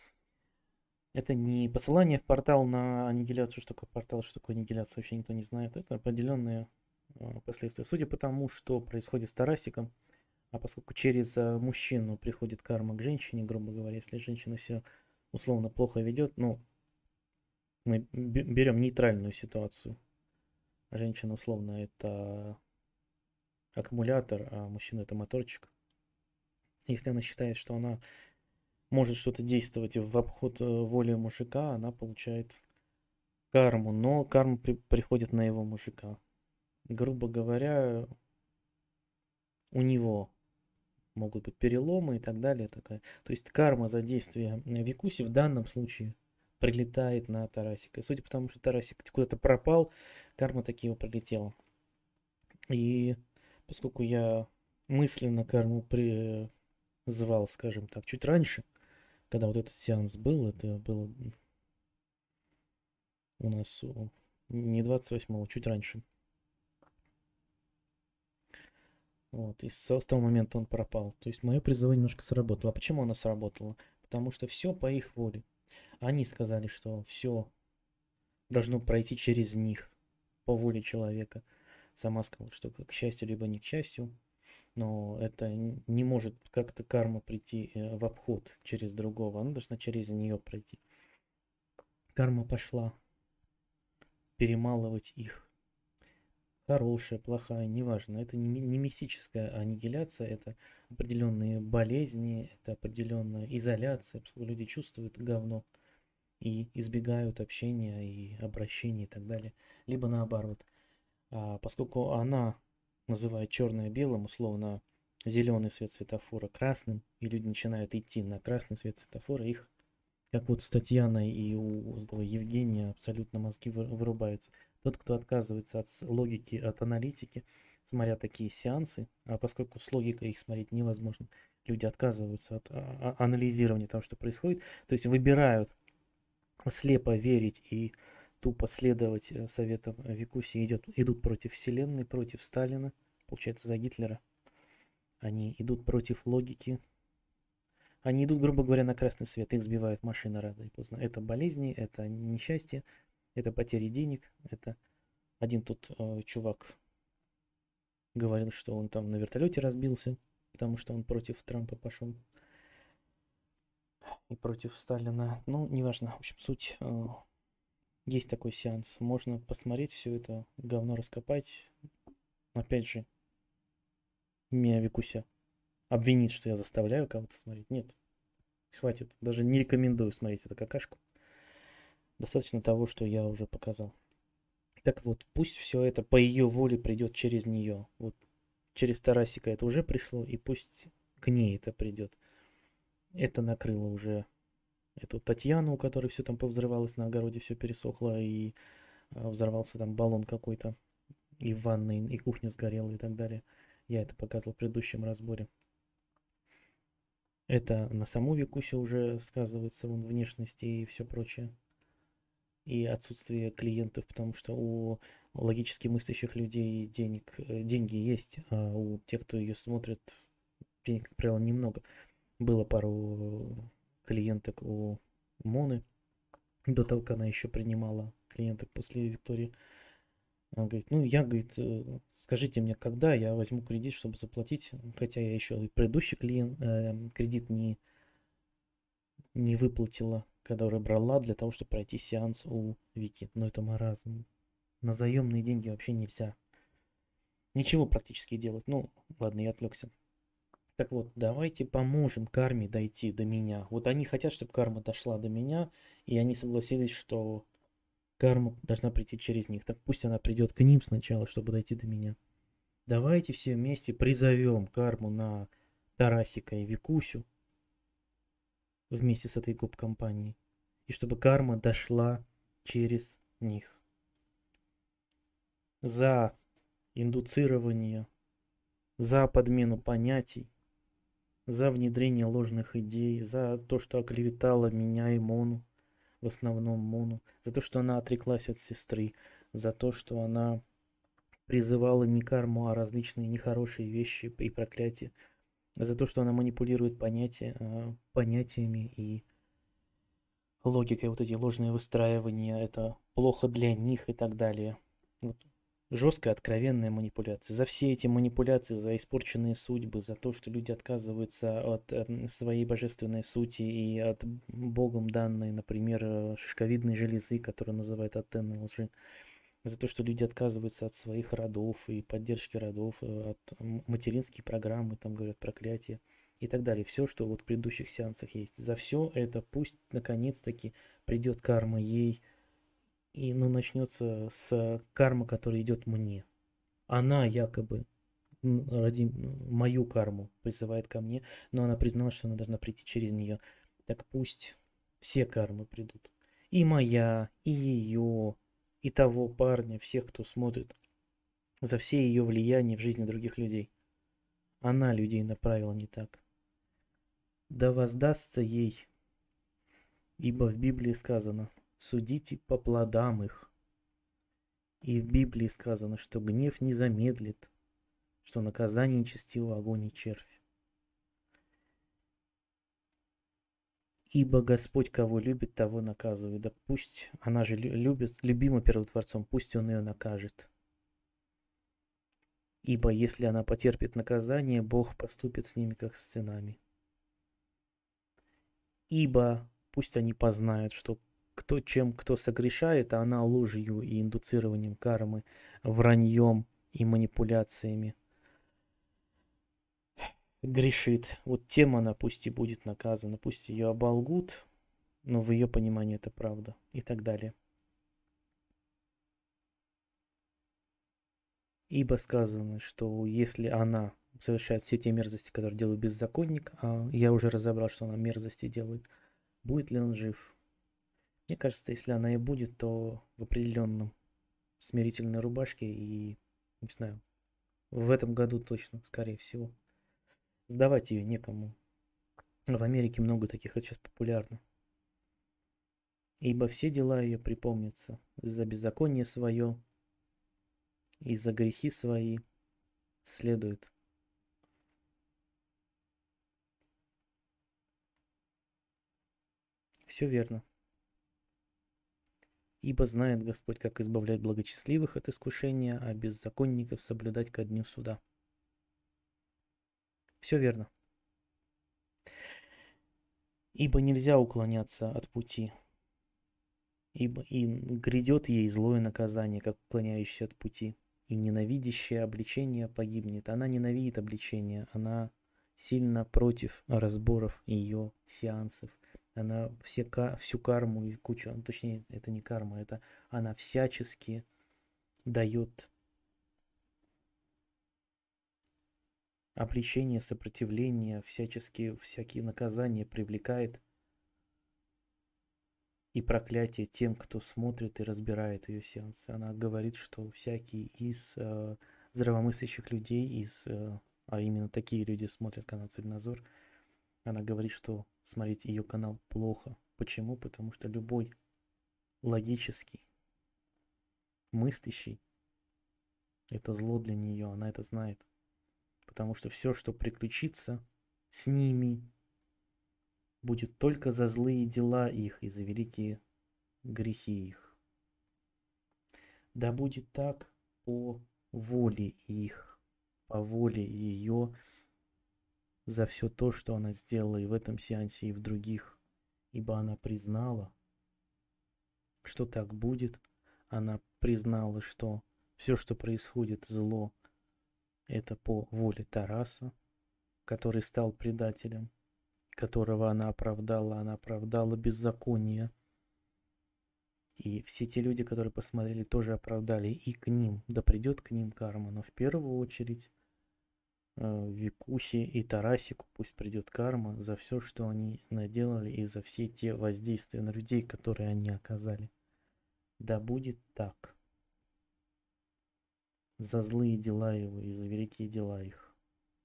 Это не посылание в портал на аннигиляцию. Что такое портал, что такое аннигиляция, вообще никто не знает. Это определенные последствия. Судя по тому, что происходит с Тарасиком, а поскольку через мужчину приходит карма к женщине, грубо говоря, если женщина себя условно плохо ведет, ну, мы берем нейтральную ситуацию. Женщина условно это аккумулятор, а мужчина это моторчик. Если она считает, что она может что-то действовать в обход воли мужика, она получает карму, но карма приходит на его мужика. Грубо говоря, у него могут быть переломы и так далее. То есть карма за действие Викуси в данном случае прилетает на Тарасика. И судя по тому, что Тарасик куда-то пропал, карма таки его прилетела. И поскольку я мысленно карму призывал, скажем так, чуть раньше, когда вот этот сеанс был, это было у нас не 28-го, чуть раньше. Вот, и с того момента он пропал. То есть мое призывание немножко сработало. А почему оно сработало? Потому что все по их воле. Они сказали, что все должно пройти через них, по воле человека. Сама сказала, что к счастью, либо не к счастью. Но это не может как-то карма прийти в обход через другого. Она должна через нее пройти. Карма пошла перемалывать их. Хорошая, плохая, неважно. Это не мистическая аннигиляция, это определенные болезни, это определенная изоляция, поскольку люди чувствуют говно и избегают общения и обращения и так далее. Либо наоборот. Поскольку она называет черное белым, условно зеленый свет светофора красным, и люди начинают идти на красный свет светофора, их, как вот с Татьяной и у Евгения, абсолютно мозги вырубаются. Тот, кто отказывается от логики, от аналитики, смотря такие сеансы, а поскольку с логикой их смотреть невозможно, люди отказываются от анализирования того, что происходит, то есть выбирают слепо верить и тупо следовать советам Викуси, идут против Вселенной, против Сталина, получается, за Гитлера. Они идут против логики. Они идут, грубо говоря, на красный свет, их сбивают машины рано или поздно. Это болезни, это несчастье, это потери денег. Это один тут чувак говорил, что он там на вертолете разбился, потому что он против Трампа пошел. И против Сталина. Ну, неважно. В общем, суть Есть такой сеанс. Можно посмотреть все это говно, раскопать. Опять же, меня Викуся обвинит, что я заставляю кого-то смотреть. Нет, хватит. Даже не рекомендую смотреть эту какашку. Достаточно того, что я уже показал. Так вот, пусть все это по ее воле придет через нее. Вот через Тарасика это уже пришло, и пусть к ней это придет. Это накрыло уже эту Татьяну, у которой все там повзрывалось на огороде, все пересохло, и взорвался там баллон какой-то, и в ванной, и кухня сгорела, и так далее. Я это показывал в предыдущем разборе. Это на саму Викусю уже сказывается, вон, внешности и все прочее. И отсутствие клиентов, потому что у логически мыслящих людей деньги есть, а у тех, кто ее смотрит, денег, как правило, немного. Было пару клиенток у Моны, до того, как она еще принимала клиенток после Виктории. Она говорит, ну, я, говорит, скажите мне, когда я возьму кредит, чтобы заплатить, хотя я еще и предыдущий кредит не выплатила, который брала для того, чтобы пройти сеанс у Вики. Но это маразм. На заемные деньги вообще нельзя ничего практически делать. Ну, ладно, я отвлекся. Так вот, давайте поможем карме дойти до меня. Вот они хотят, чтобы карма дошла до меня, и они согласились, что карма должна прийти через них. Так пусть она придет к ним сначала, чтобы дойти до меня. Давайте все вместе призовем карму на Тарасика и Викусю вместе с этой гоп-компанией. И чтобы карма дошла через них. За индуцирование, за подмену понятий, за внедрение ложных идей, за то, что оклеветала меня и Мону, в основном Мону, за то, что она отреклась от сестры, за то, что она призывала не карму, а различные нехорошие вещи и проклятия, за то, что она манипулирует понятиями и логикой, вот эти ложные выстраивания, это плохо для них и так далее. Вот. Жесткая, откровенная манипуляция. За все эти манипуляции, за испорченные судьбы, за то, что люди отказываются от своей божественной сути и от Богом данной, например, шишковидной железы, которую называют антенной лжи, за то, что люди отказываются от своих родов и поддержки родов, от материнских программы, там говорят проклятия и так далее. Все, что вот в предыдущих сеансах есть. За все это пусть наконец-таки придет карма ей, и начнется с кармы, которая идет мне. Она якобы мою карму призывает ко мне, но она признала, что она должна прийти через нее. Так пусть все кармы придут. И моя, и ее, и того парня, всех, кто смотрит, за все ее влияния в жизни других людей. Она людей направила не так. Да воздастся ей, ибо в Библии сказано: судите по плодам их. И в Библии сказано, что гнев не замедлит, что наказание нечестивого огонь и червь. Ибо Господь кого любит, того наказывает. Да пусть она же любима Первотворцом, пусть Он ее накажет. Ибо если она потерпит наказание, Бог поступит с ними, как с сынами. Ибо пусть они познают, что кто согрешает, а она ложью и индуцированием кармы, враньем и манипуляциями грешит. Вот тем она пусть и будет наказана, пусть ее оболгут, но в ее понимании это правда и так далее. Ибо сказано, что если она совершает все те мерзости, которые делает беззаконник, а я уже разобрал, что она мерзости делает, будет ли он жив? Мне кажется, если она и будет, то в определенном смирительной рубашке и, не знаю, в этом году точно, скорее всего. Сдавать ее некому. В Америке много таких, это сейчас популярно. Ибо все дела ее припомнятся за беззаконие свое и за грехи свои следует. Все верно. Ибо знает Господь, как избавлять благочестивых от искушения, а беззаконников соблюдать ко дню суда. Все верно. Ибо нельзя уклоняться от пути. ибо и грядет ей злое наказание, как уклоняющийся от пути, и ненавидящее обличение погибнет. Она ненавидит обличение, она сильно против разборов ее сеансов. Она всю карму и кучу, точнее, это не карма, это она всячески дает обличение, сопротивление, всякие наказания привлекает и проклятие тем, кто смотрит и разбирает ее сеансы. Она говорит, что всякие из здравомыслящих людей, а именно такие люди смотрят канал Цельнозор, она говорит, что смотреть ее канал плохо. Почему? Потому что любой логический, мыслящий, это зло для нее, она это знает. Потому что все, что приключится с ними, будет только за злые дела их и за великие грехи их. Да будет так по воле их, по воле ее, за все то, что она сделала и в этом сеансе, и в других, ибо она признала, что так будет, она признала, что все, что происходит зло, это по воле Тараса, который стал предателем, которого она оправдала беззаконие. И все те люди, которые посмотрели, тоже оправдали, и к ним, да придет к ним карма, но в первую очередь Викусе и Тарасику пусть придет карма за все, что они наделали, и за все те воздействия на людей, которые они оказали. Да будет так. За злые дела его и за великие дела их.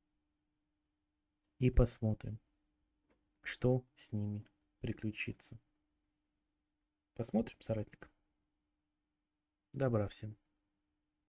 И посмотрим, что с ними приключится. Посмотрим, соратник. Добра всем.